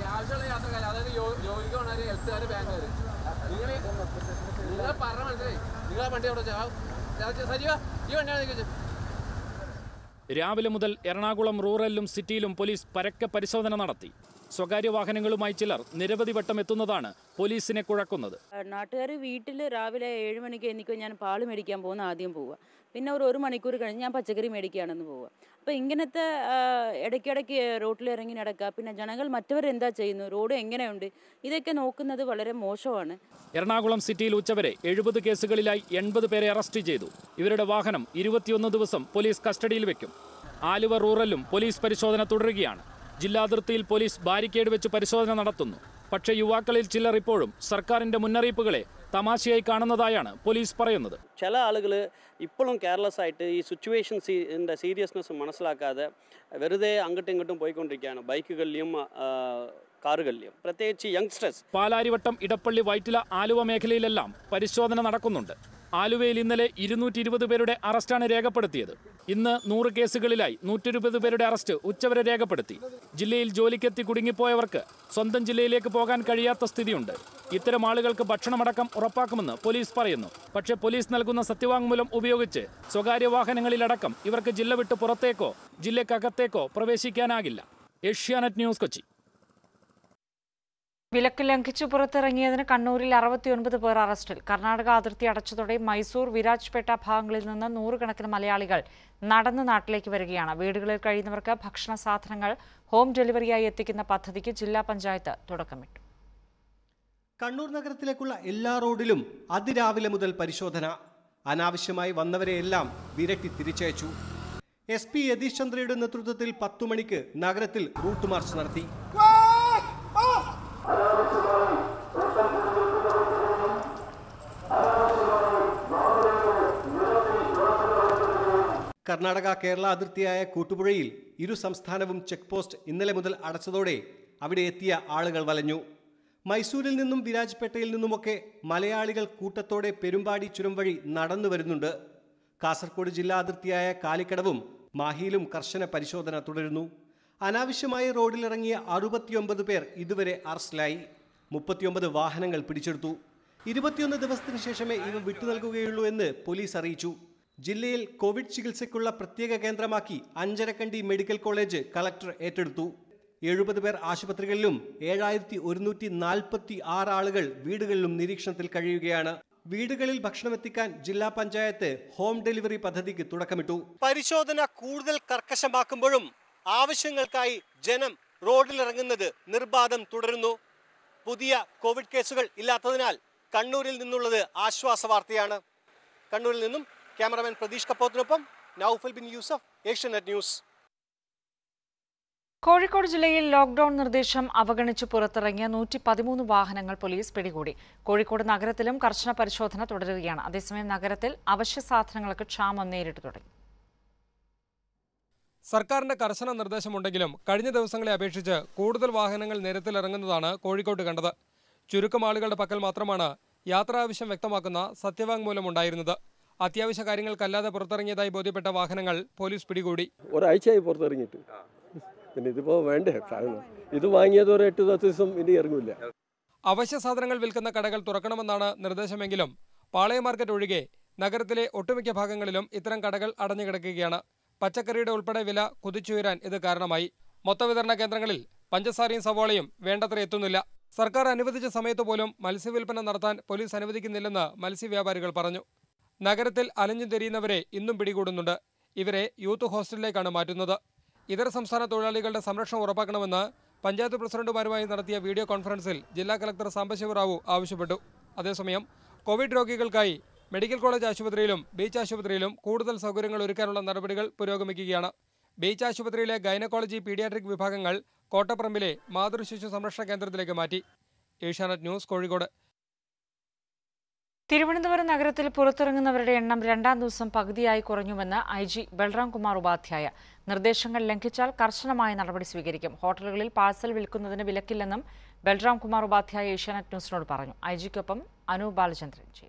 Speaker 23: രാവിലെ മുതൽ എറണാകുളം റൂറലിലും സിറ്റിയിലും പോലീസ് പരക്കെ പരിശോധന നടത്തി. സ്വകാര്യ വാഹനങ്ങളുമായി ചിലർ നിരവധി വട്ടം എത്തുന്നതാണ് പോലീസിനെ കുഴക്കുന്നത്.
Speaker 24: നാട്ടുകാർ വീട്ടിൽ രാവിലെ 7 മണിക്ക് എനിക്ക് ഞാൻ പാല് മേടിക്കാൻ പോകുന്ന ആദ്യം പോവുക, പിന്നെ ഒരു മണിക്കൂർ കഴിഞ്ഞ് ഞാൻ പച്ചക്കറി മേടിക്കുകയാണെന്ന് പോവുക. അപ്പോൾ ഇങ്ങനത്തെ ഇടയ്ക്കിടയ്ക്ക് റോഡിൽ ഇറങ്ങി നടക്കുക, പിന്നെ ജനങ്ങൾ മറ്റവരെന്താ ചെയ്യുന്നു, റോഡ് എങ്ങനെയുണ്ട്, ഇതൊക്കെ നോക്കുന്നത് വളരെ മോശമാണ്.
Speaker 23: എറണാകുളം സിറ്റിയിൽ ഉച്ചവരെ 70 കേസുകളിലായി 80 പേരെ അറസ്റ്റ് ചെയ്തു. ഇവരുടെ വാഹനം 21 ദിവസം പോലീസ് കസ്റ്റഡിയിൽ വെക്കും. ആലുവ റൂറലിലും പോലീസ് പരിശോധന തുടരുകയാണ്. ജില്ലാതിർത്തിയിൽ പോലീസ് ബാരിക്കേഡ് വെച്ച് പരിശോധന നടത്തുന്നു. പക്ഷേ യുവാക്കളിൽ ചിലർ ഇപ്പോഴും സർക്കാരിന്റെ മുന്നറിയിപ്പുകളെ തമാശയായി കാണുന്നതായാണ് പോലീസ് പറയുന്നത്.
Speaker 25: ചില ആളുകൾ ഇപ്പോഴും കെയർലെസ് ആയിട്ട് ഈ സിറ്റുവേഷൻസിൻ്റെ സീരിയസ്നെസ് മനസ്സിലാക്കാതെ വെറുതെ അങ്ങോട്ടും ഇങ്ങോട്ടും പോയിക്കൊണ്ടിരിക്കുകയാണ്. ബൈക്കുകളിലും കാറുകളിലും, പ്രത്യേകിച്ച് യങ്സ്റ്റേഴ്സ്.
Speaker 23: പാലാരിവട്ടം, ഇടപ്പള്ളി, വൈറ്റില, ആലുവ മേഖലയിലെല്ലാം പരിശോധന നടക്കുന്നുണ്ട്. ആലുവയിൽ ഇന്നലെ 220 പേരുടെ അറസ്റ്റാണ് രേഖപ്പെടുത്തിയത്. ഇന്ന് 100 കേസുകളിലായി 120 പേരുടെ അറസ്റ്റ് ഉച്ചവരെ രേഖപ്പെടുത്തി. ജില്ലയിൽ ജോലിക്കെത്തി കുടുങ്ങിപ്പോയവർക്ക് സ്വന്തം ജില്ലയിലേക്ക് പോകാൻ കഴിയാത്ത സ്ഥിതിയുണ്ട്. ഇത്തരം ആളുകൾക്ക് ഭക്ഷണമടക്കം ഉറപ്പാക്കുമെന്ന് പോലീസ് പറയുന്നു. പക്ഷേ പോലീസ് നൽകുന്ന സത്യവാങ്മൂലം ഉപയോഗിച്ച് സ്വകാര്യ വാഹനങ്ങളിലടക്കം ഇവർക്ക് ജില്ല വിട്ട് പുറത്തേക്കോ ജില്ലക്കകത്തേക്കോ പ്രവേശിക്കാനാകില്ല. ഏഷ്യാനെറ്റ് ന്യൂസ്, കൊച്ചി.
Speaker 1: വിലക്ക് ലംഘിച്ചു പുറത്തിറങ്ങിയതിന് കണ്ണൂരിൽ 69 പേർ അറസ്റ്റിൽ. കർണാടക അതിർത്തി അടച്ചതോടെ മൈസൂർ, വിരാജ്പേട്ട ഭാഗങ്ങളിൽ നിന്ന് 100 കണക്കിന് മലയാളികൾ നടന്ന് നാട്ടിലേക്ക് വരികയാണ്. വീടുകളിൽ കഴിയുന്നവർക്ക് ഭക്ഷണ സാധനങ്ങൾ ഹോം ഡെലിവറിയായി എത്തിക്കുന്ന പദ്ധതിക്ക് ജില്ലാ പഞ്ചായത്ത് തുടക്കമിട്ടു.
Speaker 26: കണ്ണൂർ നഗരത്തിലേക്കുള്ള എല്ലാ റോഡിലും അതിരാവിലെ മുതൽ പരിശോധന. അനാവശ്യമായി വന്നവരെയെല്ലാം വിരട്ടി തിരിച്ചയച്ചു. SP യതീഷ് ചന്ദ്രയുടെ നേതൃത്വത്തിൽ 10 മണിക്ക് നഗരത്തിൽ റൂട്ട് മാർച്ച് നടത്തി. കർണാടക കേരള അതിർത്തിയായ കൂട്ടുപുഴയിൽ ഇരു സംസ്ഥാനവും ചെക്ക് പോസ്റ്റ് ഇന്നലെ മുതൽ അടച്ചതോടെ അവിടെ എത്തിയ ആളുകൾ വലഞ്ഞു. മൈസൂരിൽ നിന്നും വിരാജ്പേട്ടയിൽ നിന്നുമൊക്കെ മലയാളികൾ കൂട്ടത്തോടെ പെരുമ്പാടി ചുരം വഴി നടന്നു വരുന്നുണ്ട്. കാസർഗോഡ് ജില്ലാ അതിർത്തിയായ കാലിക്കടവും മാഹിയിലും കർശന പരിശോധന തുടരുന്നു. അനാവശ്യമായി റോഡിലിറങ്ങിയ 69 പേർ ഇതുവരെ അറസ്റ്റിലായി. 39 വാഹനങ്ങൾ പിടിച്ചെടുത്തു. 21 ദിവസത്തിന് ശേഷമേ ഇവ വിട്ടു നൽകുകയുള്ളൂ എന്ന് പോലീസ് അറിയിച്ചു. ജില്ലയിൽ കോവിഡ് ചികിത്സയ്ക്കുള്ള പ്രത്യേക കേന്ദ്രമാക്കി അഞ്ചരക്കണ്ടി മെഡിക്കൽ കോളേജ് കളക്ടർ ഏറ്റെടുത്തു. 70 പേർ ആശുപത്രികളിലും 7146 ആളുകൾ വീടുകളിലും നിരീക്ഷണത്തിൽ കഴിയുകയാണ്. വീടുകളിൽ ഭക്ഷണമെത്തിക്കാൻ ജില്ലാ പഞ്ചായത്ത് ഹോം ഡെലിവറി പദ്ധതിക്ക് തുടക്കമിട്ടു. പരിശോധന കൂടുതൽ കർക്കശമാക്കുമ്പോഴും ആവശ്യങ്ങൾക്കായി ജനം റോഡിലിറങ്ങുന്നത് നിർബാധം തുടരുന്നു. പുതിയ കോവിഡ് കേസുകൾ ഇല്ലാത്തതിനാൽ കണ്ണൂരിൽ നിന്നുള്ളത് ആശ്വാസ വാർത്തയാണ്. കണ്ണൂരിൽ നിന്നും ക്യാമറാമാൻ പ്രതീഷ് കപ്പോത്തിനൊപ്പം നൗഫൽ ബിൻ യൂസഫ്, ഏഷ്യാനെറ്റ് ന്യൂസ്.
Speaker 1: കോഴിക്കോട് ജില്ലയിൽ ലോക്ഡൌൺ നിർദ്ദേശം അവഗണിച്ച് പുറത്തിറങ്ങിയ 113 വാഹനങ്ങൾ പോലീസ് പിടികൂടി. കോഴിക്കോട് നഗരത്തിലും കർശന പരിശോധന തുടരുകയാണ്. അതേസമയം നഗരത്തിൽ അവശ്യ സാധനങ്ങൾക്ക് ക്ഷാമം നേരിട്ട് തുടങ്ങി.
Speaker 2: സർക്കാരിന്റെ കർശന നിർദ്ദേശമുണ്ടെങ്കിലും കഴിഞ്ഞ ദിവസങ്ങളെ അപേക്ഷിച്ച് കൂടുതൽ വാഹനങ്ങൾ നിരത്തിലിറങ്ങുന്നതാണ് കോഴിക്കോട്ട് കണ്ടത്. ചുരുക്കം ആളുകളുടെ പക്കൽ മാത്രമാണ് യാത്രാവശ്യം വ്യക്തമാക്കുന്ന സത്യവാങ്മൂലം ഉണ്ടായിരുന്നത്. അത്യാവശ്യ കാര്യങ്ങൾക്കല്ലാതെ പുറത്തിറങ്ങിയതായി ബോധ്യപ്പെട്ട വാഹനങ്ങൾ പോലീസ് പിടികൂടി.
Speaker 3: ഒരാഴ്ചയായി പുറത്തിറങ്ങിയിട്ട്, പിന്നെ ഇതിപ്പോൾ വേണ്ടേ സാധനം, ഇത് വാങ്ങിയത് ഒരു 8-10 ദിവസം ഇനി ഇറങ്ങില്ല.
Speaker 2: അവശ്യ സാധനങ്ങൾ വിൽക്കുന്ന കടകൾ തുറക്കണമെന്നാണ് നിർദ്ദേശമെങ്കിലും പാളയം മാർക്കറ്റ് ഒഴികെ നഗരത്തിലെ ഒട്ടുമിക്ക ഭാഗങ്ങളിലും ഇത്തരം കടകൾ അടഞ്ഞുകിടക്കുകയാണ്. പച്ചക്കറിയുടെ ഉൾപ്പെടെ വില കുതിച്ചുയരാൻ ഇത് കാരണമായി. മൊത്തവിതരണ കേന്ദ്രങ്ങളിൽ പഞ്ചസാരയും സവാളയും വേണ്ടത്ര എത്തുന്നില്ല. സർക്കാർ അനുവദിച്ച സമയത്ത് പോലും മത്സ്യവില്പന നടത്താൻ പോലീസ് അനുവദിക്കുന്നില്ലെന്ന് മത്സ്യവ്യാപാരികൾ പറഞ്ഞു. നഗരത്തിൽ അലഞ്ഞു തിരിയുന്നവരെ ഇന്നും പിടികൂടുന്നുണ്ട്. ഇവരെ യൂത്ത് ഹോസ്റ്റലിലേക്കാണ് മാറ്റുന്നത്. ഇതര സംസ്ഥാന തൊഴിലാളികളുടെ സംരക്ഷണം ഉറപ്പാക്കണമെന്ന് പഞ്ചായത്ത് പ്രസിഡന്റുമാരുമായി നടത്തിയ വീഡിയോ കോൺഫറൻസിൽ ജില്ലാ കളക്ടർ സാംബശിവറാവു ആവശ്യപ്പെട്ടു. അതേസമയം കോവിഡ് രോഗികൾക്കായി മെഡിക്കൽ കോളേജ് ആശുപത്രിയിലും ബീച്ച് ആശുപത്രിയിലും കൂടുതൽ സൗകര്യങ്ങൾ ഒരുക്കാനുള്ള നടപടികൾ പുരോഗമിക്കുകയാണ്. ബീച്ച് ആശുപത്രിയിലെ ഗൈനക്കോളജി പീഡിയാട്രിക് വിഭാഗങ്ങൾ കോട്ടപ്പറമ്പിലെ മാതൃശിശു സംരക്ഷണ കേന്ദ്രത്തിലേക്ക് മാറ്റി. ഏഷ്യാനെറ്റ് ന്യൂസ്, കോഴിക്കോട്.
Speaker 1: തിരുവനന്തപുരം നഗരത്തിൽ പുറത്തിറങ്ങുന്നവരുടെ എണ്ണം 2ാം ദിവസം പകുതിയായി കുറഞ്ഞുവെന്ന് IG ബൽറാം കുമാർ ഉപാധ്യായ. നിർദ്ദേശങ്ങൾ ലംഘിച്ചാൽ കർശനമായ നടപടി സ്വീകരിക്കും. ഹോട്ടലുകളിൽ പാഴ്സൽ വിൽക്കുന്നതിന് വിലക്കില്ലെന്നും ബൽറാം കുമാർ ഉപാധ്യായ ഏഷ്യാനെറ്റ് ന്യൂസിനോട് പറഞ്ഞു. IGക്കൊപ്പം അനൂപ് ബാലചന്ദ്രൻ ചെയ്തു.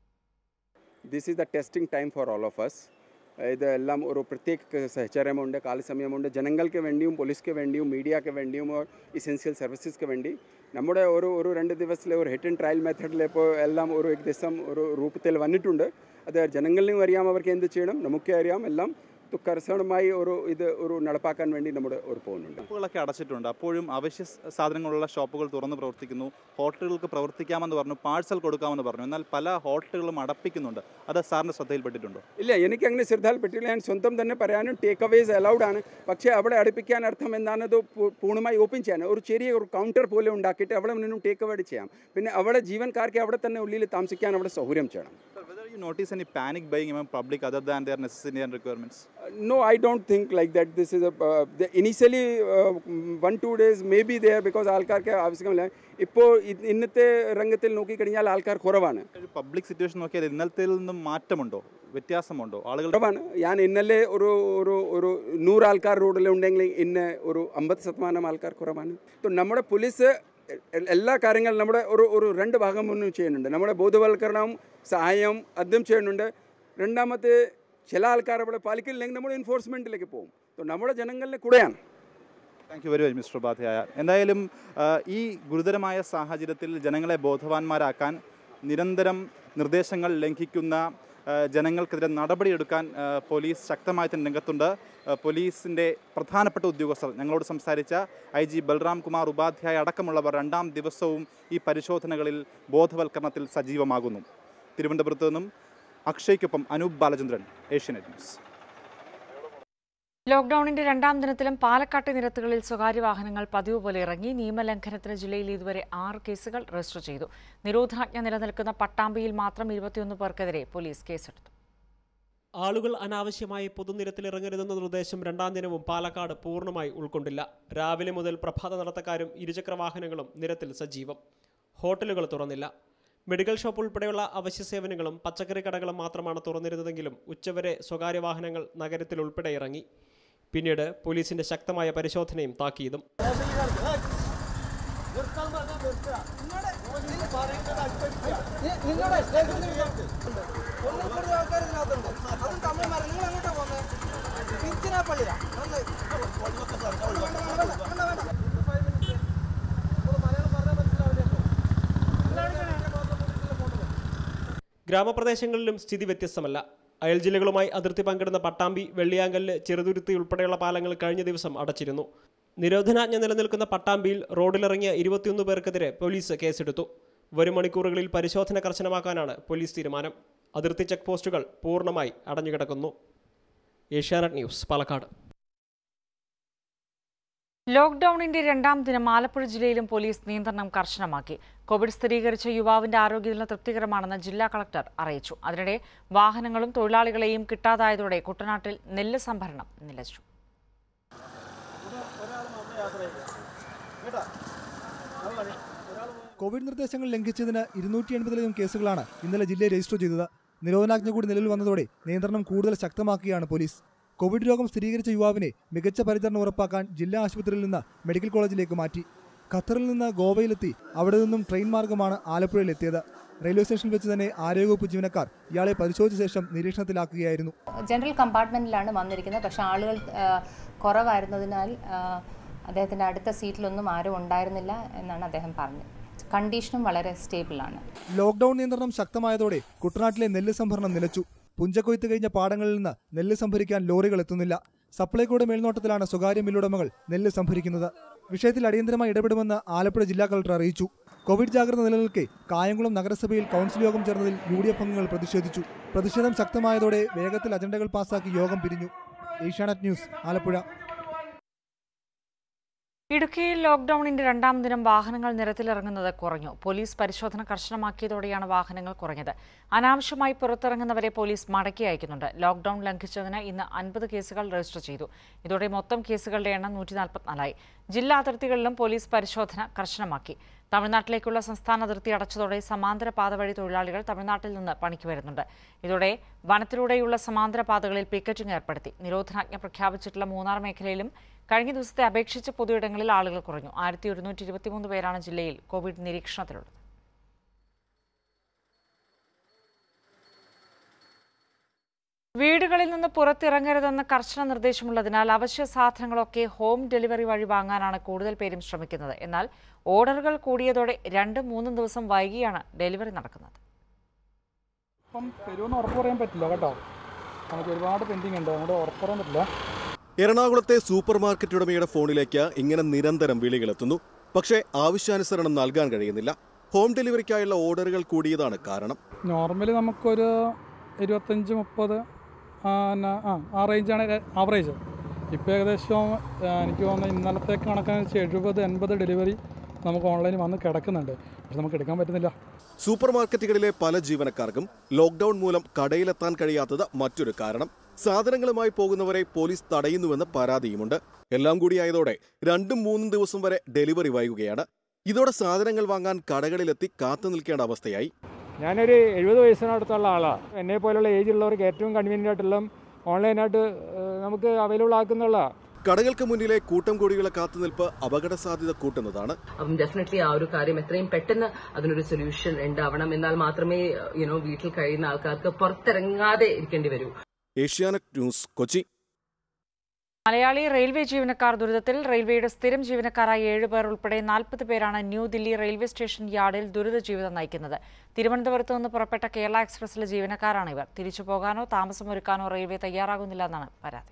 Speaker 4: This is the testing time for all of us. ഇതെല്ലാം ഒരു പ്രത്യേക സഹചര്യമുണ്ട്, കാലസമയമുണ്ട്. ജനങ്ങൾക്ക് വേണ്ടിയും പോലീസിന് വേണ്ടിയും മീഡിയക്ക് വേണ്ടിയും ഇസെൻഷ്യൽ സർവീസസ്ക്ക് വേണ്ടി നമ്മുടെ ഒരു 2 ദിവസത്തിലെ ഒരു ഹിറ്റ് ആൻഡ് ട്രയൽ മെത്തേഡിൽ ഇപ്പോൾ എല്ലാം ഒരു ഏകദേശം ഒരു രൂപത്തിൽ വന്നിട്ടുണ്ട്. അത് ജനങ്ങളിലും അറിയാം അവർക്ക് എന്ത് ചെയ്യണം, നമുക്കേ അറിയാം എല്ലാം. കർശനമായി ഒരു നടപ്പാക്കാൻ വേണ്ടി നമ്മുടെ പോകുന്നുണ്ട്.
Speaker 5: ഷോപ്പുകളൊക്കെ അടച്ചിട്ടുണ്ട്, അപ്പോഴും അവശ്യ സാധനങ്ങളുള്ള ഷോപ്പുകൾ തുറന്ന് പ്രവർത്തിക്കുന്നു. ഹോട്ടലുകൾക്ക് പ്രവർത്തിക്കാമെന്ന് പറഞ്ഞു, പാഴ്സൽ കൊടുക്കാമെന്ന് പറഞ്ഞു. എന്നാൽ പല ഹോട്ടലുകളും അടപ്പിക്കുന്നുണ്ട്. അത് സാറിൻ്റെ ശ്രദ്ധയിൽപ്പെട്ടിട്ടുണ്ടോ?
Speaker 4: ഇല്ല, എനിക്ക് അങ്ങനെ ശ്രദ്ധയിൽപ്പെട്ടില്ല. ഞാൻ സ്വന്തം തന്നെ പറയാനും ടേക്ക് അവേസ് അലൗഡ് ആണ്. പക്ഷേ അവിടെ അടുപ്പിക്കാൻ അർത്ഥം എന്താണത് പൂർണ്ണമായി ഓപ്പൺ ചെയ്യാൻ ഒരു ചെറിയ ഒരു കൗണ്ടർ പോലെ ഉണ്ടാക്കിയിട്ട് അവിടെ നിന്നും ടേക്ക് അവേ ചെയ്യാം. പിന്നെ അവിടെ ജീവനക്കാർക്ക് അവിടെ തന്നെ ഉള്ളിൽ താമസിക്കാൻ അവിടെ സൗകര്യം ചെയ്യണം.
Speaker 5: You notice any panic buying among public other than their necessity and requirements?
Speaker 4: No, I don't think like that. This is initially 1-2 days maybe there because ആൾക്കാർക്ക് ആവശ്യമില്ല. ഇപ്പോൾ ഇന്നത്തെ രംഗത്തിൽ നോക്കിക്കഴിഞ്ഞാൽ ആൾക്കാർ കുറവാണ്.
Speaker 5: പബ്ലിക് സിറ്റുവേഷൻ നോക്കിയാൽ ഇന്നലത്തിൽ നിന്നും മാറ്റമുണ്ടോ, വ്യത്യാസമുണ്ടോ? ആളുകൾ
Speaker 4: കുറവാണ്. ഞാൻ ഇന്നലെ ഒരു 100 ആൾക്കാർ റോഡിലുണ്ടെങ്കിൽ ഇന്ന് ഒരു 50% ആൾക്കാർ കുറവാണ്. നമ്മുടെ പോലീസ് എല്ലാ കാര്യങ്ങളും നമ്മുടെ ഒരു 2 ഭാഗം മുന്നും ചെയ്യുന്നുണ്ട്. നമ്മുടെ ബോധവൽക്കരണം സഹായം അതും ചെയ്യുന്നുണ്ട്. രണ്ടാമത്തെ ചില ആൾക്കാർ അവിടെ പാലിക്കില്ലെങ്കിൽ നമ്മൾ എൻഫോഴ്സ്മെൻറ്റിലേക്ക് പോകും. നമ്മുടെ ജനങ്ങളുടെ കൂടെയാണ്.
Speaker 5: Thank you very much mister Upadhyay. എന്തായാലും ഈ ഗുരുതരമായ സാഹചര്യത്തിൽ ജനങ്ങളെ ബോധവാന്മാരാക്കാൻ, നിരന്തരം നിർദ്ദേശങ്ങൾ ലംഘിക്കുന്ന ജനങ്ങൾക്കെതിരെ നടപടിയെടുക്കാൻ പോലീസ് ശക്തമായി തന്നെ രംഗത്തുണ്ട്. പോലീസിൻ്റെ പ്രധാനപ്പെട്ട ഉദ്യോഗസ്ഥർ ഞങ്ങളോട് സംസാരിച്ച IG ബൽറാം കുമാർ ഉപാധ്യായ അടക്കമുള്ളവർ 2ാം ദിവസവും ഈ പരിശോധനകളിൽ ബോധവൽക്കരണത്തിൽ സജീവമാകുന്നു. തിരുവനന്തപുരത്ത് നിന്നും അക്ഷയ്ക്കൊപ്പം അനൂപ് ബാലചന്ദ്രൻ, ഏഷ്യാനെറ്റ് ന്യൂസ്.
Speaker 1: ലോക്ഡൌണിന്റെ 2ാം ദിനത്തിലും പാലക്കാട്ടെ നിരത്തുകളിൽ സ്വകാര്യ വാഹനങ്ങൾ പതിവ് പോലെ ഇറങ്ങി. നിയമലംഘനത്തിന് ജില്ലയിൽ ഇതുവരെ 6 കേസുകൾ രജിസ്റ്റർ ചെയ്തു. നിരോധനാജ്ഞ നിലനിൽക്കുന്ന പട്ടാമ്പിയിൽ മാത്രം 21 പേർക്കെതിരെ പോലീസ് കേസെടുത്തു.
Speaker 12: ആളുകൾ അനാവശ്യമായി പൊതുനിരത്തിലിറങ്ങരുതെന്ന നിർദ്ദേശം 2ാം ദിനവും പാലക്കാട് പൂർണ്ണമായി ഉൾക്കൊണ്ടില്ല. രാവിലെ മുതൽ പ്രഭാത നടത്തക്കാരും ഇരുചക്ര വാഹനങ്ങളും നിരത്തിൽ സജീവം. ഹോട്ടലുകൾ തുറന്നില്ല. മെഡിക്കൽ ഷോപ്പ് ഉൾപ്പെടെയുള്ള അവശ്യ സേവനങ്ങളും പച്ചക്കറി കടകളും മാത്രമാണ് തുറന്നിരുന്നതെങ്കിലും ഉച്ചവരെ സ്വകാര്യ വാഹനങ്ങൾ നഗരത്തിൽ ഉൾപ്പെടെ ഇറങ്ങി. പിന്നീട് പോലീസിന്റെ ശക്തമായ പരിശോധനയും താക്കീതും. ഗ്രാമപ്രദേശങ്ങളിലും സ്ഥിതി വ്യത്യസ്തമല്ല. അയൽ ജില്ലകളുമായി അതിർത്തി പങ്കിടുന്ന പട്ടാമ്പി, വെള്ളിയാങ്കല്ല്, ചെറുതുരുത്തി ഉൾപ്പെടെയുള്ള പാലങ്ങൾ കഴിഞ്ഞ ദിവസം അടച്ചിരുന്നു. നിരോധനാജ്ഞ നിലനിൽക്കുന്ന പട്ടാമ്പിയിൽ റോഡിലിറങ്ങിയ 21 പേർക്കെതിരെ പോലീസ് കേസെടുത്തു. വരും മണിക്കൂറുകളിൽ പരിശോധന കർശനമാക്കാനാണ് പോലീസ് തീരുമാനം. അതിർത്തി ചെക്ക് പോസ്റ്റുകൾ പൂർണ്ണമായി അടഞ്ഞുകിടക്കുന്നു. ഏഷ്യാനെറ്റ് ന്യൂസ്, പാലക്കാട്.
Speaker 1: ലോക്ക്ഡൌണിന്റെ രണ്ടാം ദിനം ആലപ്പുഴ ജില്ലയിലും പോലീസ് നിയന്ത്രണം കർശനമാക്കി. കോവിഡ് സ്ഥിരീകരിച്ച യുവാവിന്റെ ആരോഗ്യനില തൃപ്തികരമാണെന്ന് ജില്ലാ കളക്ടർ അറിയിച്ചു. അതിനിടെ വാഹനങ്ങളും തൊഴിലാളികളെയും കിട്ടാതായതോടെ കുട്ടനാട്ടിൽ നെല്ല് സംഭരണം നിലച്ചു.
Speaker 6: കോവിഡ് നിർദ്ദേശങ്ങൾ ലംഘിച്ചതിന് 280-ലധികം കേസുകളാണ് ഇന്നലെ ജില്ലയിൽ രജിസ്റ്റർ ചെയ്തത്. നിരോധനാജ്ഞ കൂടി നിലവിൽ വന്നതോടെ നിയന്ത്രണം കൂടുതൽ ശക്തമാക്കുകയാണ് പോലീസ്. കോവിഡ് രോഗം സ്ഥിരീകരിച്ച യുവാവിനെ മികച്ച പരിചരണം ഉറപ്പാക്കാൻ ജില്ലാ ആശുപത്രിയിൽ നിന്ന് മെഡിക്കൽ കോളേജിലേക്ക് മാറ്റി. ഖത്തറിൽ നിന്ന് ഗോവയിലെത്തി അവിടെ നിന്നും ട്രെയിൻ മാർഗമാണ് ആലപ്പുഴയിൽ എത്തിയത്. റെയിൽവേ സ്റ്റേഷനിൽ വെച്ച് തന്നെ ആരോഗ്യവകുപ്പ് ജീവനക്കാർ ഇയാളെ പരിശോധിച്ച ശേഷം നിരീക്ഷണത്തിലാക്കുകയായിരുന്നു.
Speaker 7: ജനറൽ കമ്പാർട്ട്മെന്റിലാണ് വന്നിരിക്കുന്നത്. പക്ഷേ ആളുകൾ കുറവായിരുന്നതിനാൽ അദ്ദേഹത്തിൻ്റെ അടുത്ത സീറ്റിലൊന്നും ആരും ഉണ്ടായിരുന്നില്ല എന്നാണ് അദ്ദേഹം പറഞ്ഞത്. കണ്ടീഷനും വളരെ സ്റ്റേബിളാണ്.
Speaker 6: ലോക്ക്ഡൌൺ നിയന്ത്രണം ശക്തമായതോടെ കുട്ടനാട്ടിലെ നെല്ല് സംഭരണം നിലച്ചു. പുഞ്ചക്കൊയ്ത്ത് കഴിഞ്ഞ പാടങ്ങളിൽ നിന്ന് നെല്ല് സംഭരിക്കാൻ ലോറികൾ എത്തുന്നില്ല. സപ്ലൈകോയുടെ മേൽനോട്ടത്തിലാണ് സ്വകാര്യ മില്ലുടമകൾ നെല്ല് സംഭരിക്കുന്നത്. വിഷയത്തിൽ അടിയന്തരമായി ഇടപെടുമെന്ന് ആലപ്പുഴ ജില്ലാ കളക്ടർ അറിയിച്ചു. കോവിഡ് ജാഗ്രത നിലനിൽക്കെ കായംകുളം നഗരസഭയിൽ കൗൺസിൽ യോഗം ചേർന്നതിൽ UDF അംഗങ്ങൾ പ്രതിഷേധിച്ചു. പ്രതിഷേധം ശക്തമായതോടെ വേഗത്തിൽ അജണ്ടകൾ പാസാക്കി യോഗം പിരിഞ്ഞു. ഏഷ്യാനെറ്റ് ന്യൂസ്, ആലപ്പുഴ.
Speaker 1: ഇടുക്കിയിൽ ലോക്ക്ഡൌണിന്റെ രണ്ടാം ദിനം വാഹനങ്ങൾ നിരത്തിലിറങ്ങുന്നത് കുറഞ്ഞു. പോലീസ് പരിശോധന കർശനമാക്കിയതോടെയാണ് വാഹനങ്ങൾ കുറഞ്ഞത്. അനാവശ്യമായി പുറത്തിറങ്ങുന്നവരെ പോലീസ് മടക്കി അയക്കുന്നുണ്ട്. ലോക്ക്ഡൌൺ ലംഘിച്ചതിന് ഇന്ന് 50 കേസുകൾ രജിസ്റ്റർ ചെയ്തു. ഇതോടെ മൊത്തം കേസുകളുടെ എണ്ണം 144ആയി. ജില്ലാ അതിർത്തികളിലും പോലീസ് പരിശോധന കർശനമാക്കി. തമിഴ്നാട്ടിലേക്കുള്ള സംസ്ഥാന അതിർത്തി അടച്ചതോടെ സമാന്തര പാത വഴി തൊഴിലാളികൾ തമിഴ്നാട്ടിൽ നിന്ന് പണിക്ക് വരുന്നുണ്ട്. ഇതോടെ വനത്തിലൂടെയുള്ള സമാന്തര പാതകളിൽ പിക്കറ്റിംഗ് ഏർപ്പെടുത്തി. നിരോധനാജ്ഞ പ്രഖ്യാപിച്ചിട്ടുള്ള മൂന്നാർ മേഖലയിലും കഴിഞ്ഞ ദിവസത്തെ അപേക്ഷിച്ച് പൊതുയിടങ്ങളിൽ ആളുകൾ കുറഞ്ഞു. 1123 പേരാണ് ജില്ലയിൽ കോവിഡ് നിരീക്ഷണത്തിലുള്ളത്. വീടുകളിൽ നിന്ന് പുറത്തിറങ്ങരുതെന്ന് കർശന നിർദ്ദേശമുള്ളതിനാൽ അവശ്യ സാധനങ്ങളൊക്കെ ഹോം ഡെലിവറി വഴി വാങ്ങാനാണ് കൂടുതൽ പേരും ശ്രമിക്കുന്നത്. എന്നാൽ ഓർഡറുകൾ കൂടിയതോടെ 2-3 ദിവസം വൈകിയാണ് ഡെലിവറി നടക്കുന്നത്.
Speaker 8: ഇപ്പം തരുമെന്ന് ഉറപ്പ് പറയാൻ പറ്റില്ല കേട്ടോ. നമുക്ക് ഒരുപാട് പെൻഡിങ് ഉണ്ട്, അതുകൊണ്ട് ഉറപ്പ് പറയാൻ പറ്റില്ല.
Speaker 9: എറണാകുളത്തെ സൂപ്പർ മാർക്കറ്റ് ഉടമയുടെ ഫോണിലേക്ക് ഇങ്ങനെ നിരന്തരം വിളികളെത്തുന്നു. പക്ഷേ ആവശ്യാനുസരണം നൽകാൻ കഴിയുന്നില്ല. ഹോം ഡെലിവറിക്കായുള്ള ഓർഡറുകൾ കൂടിയതാണ് കാരണം.
Speaker 8: നോർമലി നമുക്കൊരു 25-30 ആ റേഞ്ചാണ് ആവറേജ്. ഇപ്പോൾ ഏകദേശം എനിക്ക് തോന്നുന്നത് ഇന്നലത്തെ കണക്കനുസരിച്ച് 70-80 ഡെലിവറി നമുക്ക് ഓൺലൈനിൽ വന്ന് കിടക്കുന്നുണ്ട്. പക്ഷെ നമുക്ക് എടുക്കാൻ പറ്റുന്നില്ല.
Speaker 9: സൂപ്പർ മാർക്കറ്റുകളിലെ പല ജീവനക്കാർക്കും ലോക്ക്ഡൌൺ മൂലം കടയിലെത്താൻ കഴിയാത്തത് മറ്റൊരു കാരണം. സാധനങ്ങളുമായി പോകുന്നവരെ പോലീസ് തടയുന്നുവെന്ന് പരാതിയുമുണ്ട്. എല്ലാം കൂടിയായതോടെ 2-3 ദിവസം വരെ ഡെലിവറി വൈകുകയാണ്. ഇതോടെ സാധനങ്ങൾ വാങ്ങാൻ കടകളിലെത്തി കാത്തു നിൽക്കേണ്ട അവസ്ഥയായി.
Speaker 8: ഞാനൊരു 70 വയസ്സിനടുത്തുള്ള ആളാണ്. എന്നെ പോലുള്ള ഏജുള്ളവർക്ക് ഏറ്റവും കൺവീനിയൻ്റ് ആയിട്ടുള്ള ഓൺലൈനായിട്ട് നമുക്ക് അവൈലബിൾ ആക്കുന്നുള്ള.
Speaker 9: കടകൾക്ക് മുന്നിലെ കൂട്ടം കൂടികളെ കാത്തുനിൽപ്പ് അപകട സാധ്യത കൂട്ടുന്നതാണ്.
Speaker 10: അപ്പം ഡെഫിനറ്റ്ലി ആ ഒരു കാര്യം എത്രയും പെട്ടെന്ന് അതിനൊരു സൊല്യൂഷൻ ഉണ്ടാവണം. എന്നാൽ മാത്രമേ വീട്ടിൽ കഴിയുന്ന ആൾക്കാർക്ക് പുറത്തിറങ്ങാതെ ഇരിക്കേണ്ടി വരൂ.
Speaker 9: ഏഷ്യാനെറ്റ് ന്യൂസ്, കൊച്ചി.
Speaker 1: മലയാളി റെയിൽവേ ജീവനക്കാർ ദുരിതത്തിൽ. റെയിൽവേയുടെ സ്ഥിരം ജീവനക്കാരായ 7 പേർ ഉൾപ്പെടെ 40 പേരാണ് ന്യൂദില്ലി റെയിൽവേ സ്റ്റേഷൻ യാർഡിൽ ദുരിത ജീവിതം നയിക്കുന്നത്. തിരുവനന്തപുരത്ത് നിന്ന് പുറപ്പെട്ട കേരള എക്സ്പ്രസിലെ ജീവനക്കാരാണ് ഇവർ. തിരിച്ചു പോകാനോ താമസമൊരുക്കാനോ റെയിൽവേ തയ്യാറാകുന്നില്ല എന്നാണ് പരാതി.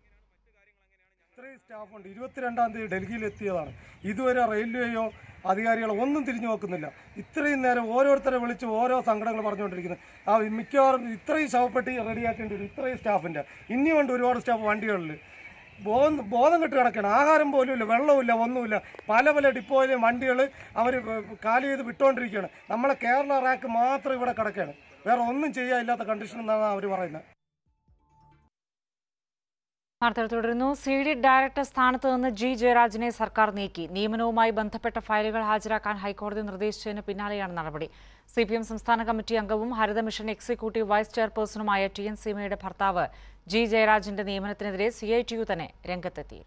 Speaker 8: ഇത്രയും സ്റ്റാഫുണ്ട്. 22-ാം തീയതി ഡൽഹിയിൽ എത്തിയതാണ്. ഇതുവരെ റെയിൽവേയോ അധികാരികളോ ഒന്നും തിരിഞ്ഞു നോക്കുന്നില്ല. ഇത്രയും നേരം ഓരോരുത്തരെ വിളിച്ച് ഓരോ സങ്കടങ്ങൾ പറഞ്ഞുകൊണ്ടിരിക്കുന്നത്. മിക്കവാറും ഇത്രയും ശവപ്പെട്ടി റെഡിയാക്കേണ്ടി വരും. ഇത്രയും സ്റ്റാഫിൻ്റെ ഇനിയുമുണ്ട് ഒരുപാട് സ്റ്റാഫ് വണ്ടികളിൽ. ബോധം കെട്ട് കിടക്കണം. ആഹാരം പോലും ഇല്ല, വെള്ളമില്ല, ഒന്നുമില്ല. പല ഡിപ്പോയിലെയും വണ്ടികൾ അവർ കാലി ചെയ്ത് വിട്ടുകൊണ്ടിരിക്കുകയാണ്. നമ്മളെ കേരള റാക്ക് മാത്രം ഇവിടെ കിടക്കുകയാണ്. വേറെ ഒന്നും ചെയ്യാനില്ലാത്ത കണ്ടീഷൻ എന്നാണ് അവർ പറയുന്നത്.
Speaker 1: വാർത്തകൾ തുടരുന്നു. CD ഡയറക്ടർ സ്ഥാനത്ത് നിന്ന് G. ജയരാജനെ സർക്കാർ നീക്കി. നിയമനവുമായി ബന്ധപ്പെട്ട ഫയലുകൾ ഹാജരാക്കാൻ ഹൈക്കോടതി നിർദ്ദേശിച്ചതിന് പിന്നാലെയാണ് നടപടി. CPM സംസ്ഥാന കമ്മിറ്റി അംഗവും ഹരിത മിഷൻ എക്സിക്യൂട്ടീവ് വൈസ് ചെയർപേഴ്സണുമായ TN സീമയുടെ ഭർത്താവ് G. ജയരാജന്റെ നിയമനത്തിനെതിരെ CITU തന്നെ രംഗത്തെത്തി.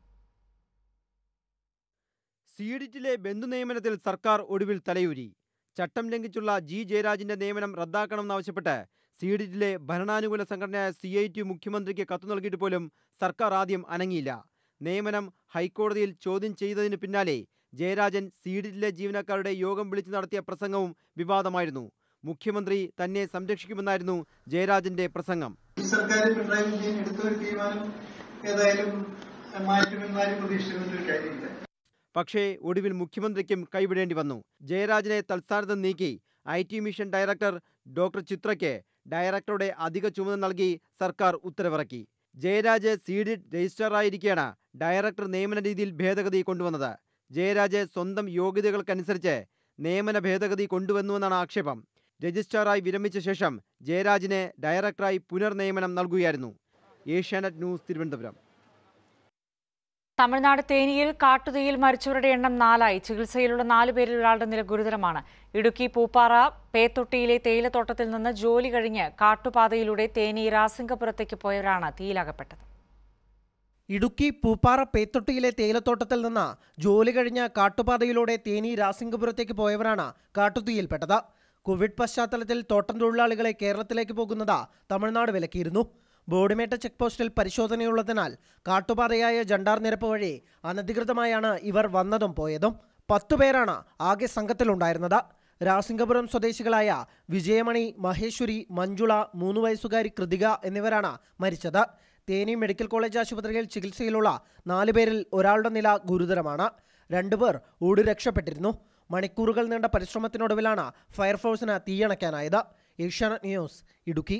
Speaker 11: സീഡിറ്റിലെ ബന്ധുനിയമനത്തിൽ സർക്കാർ ഒടുവിൽ തലയൂരി. ചട്ടം ലംഘിച്ചുള്ള G. ജയരാജന്റെ നിയമനം റദ്ദാക്കണമെന്നാവശ്യപ്പെട്ട് സീഡിറ്റിലെ ഭരണാനുകൂല സംഘടനയായ CITU മുഖ്യമന്ത്രിക്ക് കത്തു നൽകിയിട്ട് പോലും സർക്കാർ ആദ്യം അനങ്ങിയില്ല. നിയമനം ഹൈക്കോടതിയിൽ ചോദ്യം ചെയ്തതിന് പിന്നാലെ ജയരാജൻ സീഡിറ്റിലെ ജീവനക്കാരുടെ യോഗം വിളിച്ചു നടത്തിയ പ്രസംഗവും വിവാദമായിരുന്നു. മുഖ്യമന്ത്രി തന്നെ സംരക്ഷിക്കുമെന്നായിരുന്നു ജയരാജന്റെ പ്രസംഗം.
Speaker 27: സർക്കാർ പിണറായി വിജയൻ എടുത്ത ഒരു തീരുമാനം ഏതായാലും മാറ്റുമെന്നാലും പ്രതീക്ഷിക്കുന്ന ഒരു കാര്യമില്ല.
Speaker 11: പക്ഷേ ഒടുവിൽ മുഖ്യമന്ത്രിക്കും കൈവിടേണ്ടി വന്നു. ജയരാജനെ തൽസ്ഥാനത്ത് നീക്കി IT മിഷൻ ഡയറക്ടർ ഡോക്ടർ ചിത്രയ്ക്ക് ഡയറക്ടറുടെ അധിക ചുമതല നൽകി സർക്കാർ ഉത്തരവിറക്കി. ജയരാജ് സീഡിഡ് രജിസ്ട്രാറായിരിക്കെയാണ് ഡയറക്ടർ നിയമന രീതിയിൽ ഭേദഗതി കൊണ്ടുവന്നത്. ജയരാജ് സ്വന്തം യോഗ്യതകൾക്കനുസരിച്ച് നിയമന ഭേദഗതി കൊണ്ടുവന്നുവെന്നാണ് ആക്ഷേപം. രജിസ്ട്രാറായി വിരമിച്ച ശേഷം ജയരാജിന് ഡയറക്ടറായി പുനർനിയമനം നൽകുകയായിരുന്നു. ഏഷ്യാനെറ്റ് ന്യൂസ്, തിരുവനന്തപുരം.
Speaker 1: തമിഴ്നാട് തേനിയിൽ കാട്ടുതീയിൽ മരിച്ചവരുടെ എണ്ണം 4ആയി. ചികിത്സയിലുള്ള 4 പേരിൽ ഒരാളുടെ നില ഗുരുതരമാണ്. ഇടുക്കി പൂപ്പാറ പേത്തൊട്ടിയിലെ തേയിലത്തോട്ടത്തിൽ നിന്ന് ജോലി കഴിഞ്ഞ് കാട്ടുപാതയിലൂടെ തേനി രാസിംഗപുരത്തേക്ക് പോയവരാണ് തീയിലകപ്പെട്ടത്.
Speaker 13: ഇടുക്കി പൂപ്പാറ പേത്തൊട്ടിയിലെ തേയിലത്തോട്ടത്തിൽ നിന്ന് ജോലി കഴിഞ്ഞ് കാട്ടുപാതയിലൂടെ തേനി രാസിംഗപുരത്തേക്ക് പോയവരാണ് കാട്ടുതീയിൽപ്പെട്ടത്. കോവിഡ് പശ്ചാത്തലത്തിൽ തോട്ടം തൊഴിലാളികളെ കേരളത്തിലേക്ക് പോകുന്നത് തമിഴ്നാട് വിലക്കിയിരുന്നു. ബോഡിമേട്ട ചെക്ക് പോസ്റ്റിൽ പരിശോധനയുള്ളതിനാൽ കാട്ടുപാതയായ ജണ്ടാർ നിരപ്പ് വഴി അനധികൃതമായാണ് ഇവർ വന്നതും പോയതും. 10 പേരാണ് ആകെ സംഘത്തിലുണ്ടായിരുന്നത്. രാസിംഗപുരം സ്വദേശികളായ വിജയമണി, മഹേശ്വരി, മഞ്ജുള, 3 വയസ്സുകാരി കൃതിക എന്നിവരാണ് മരിച്ചത്. തേനി മെഡിക്കൽ കോളേജ് ആശുപത്രിയിൽ ചികിത്സയിലുള്ള 4 പേരിൽ ഒരാളുടെ നില ഗുരുതരമാണ്. 2 പേർ ഓടി രക്ഷപ്പെട്ടിരുന്നു. മണിക്കൂറുകൾ നീണ്ട പരിശ്രമത്തിനൊടുവിലാണ് ഫയർഫോഴ്സിന് തീയണയ്ക്കാനായത്. ഏഷ്യാനെറ്റ് ന്യൂസ്, ഇടുക്കി.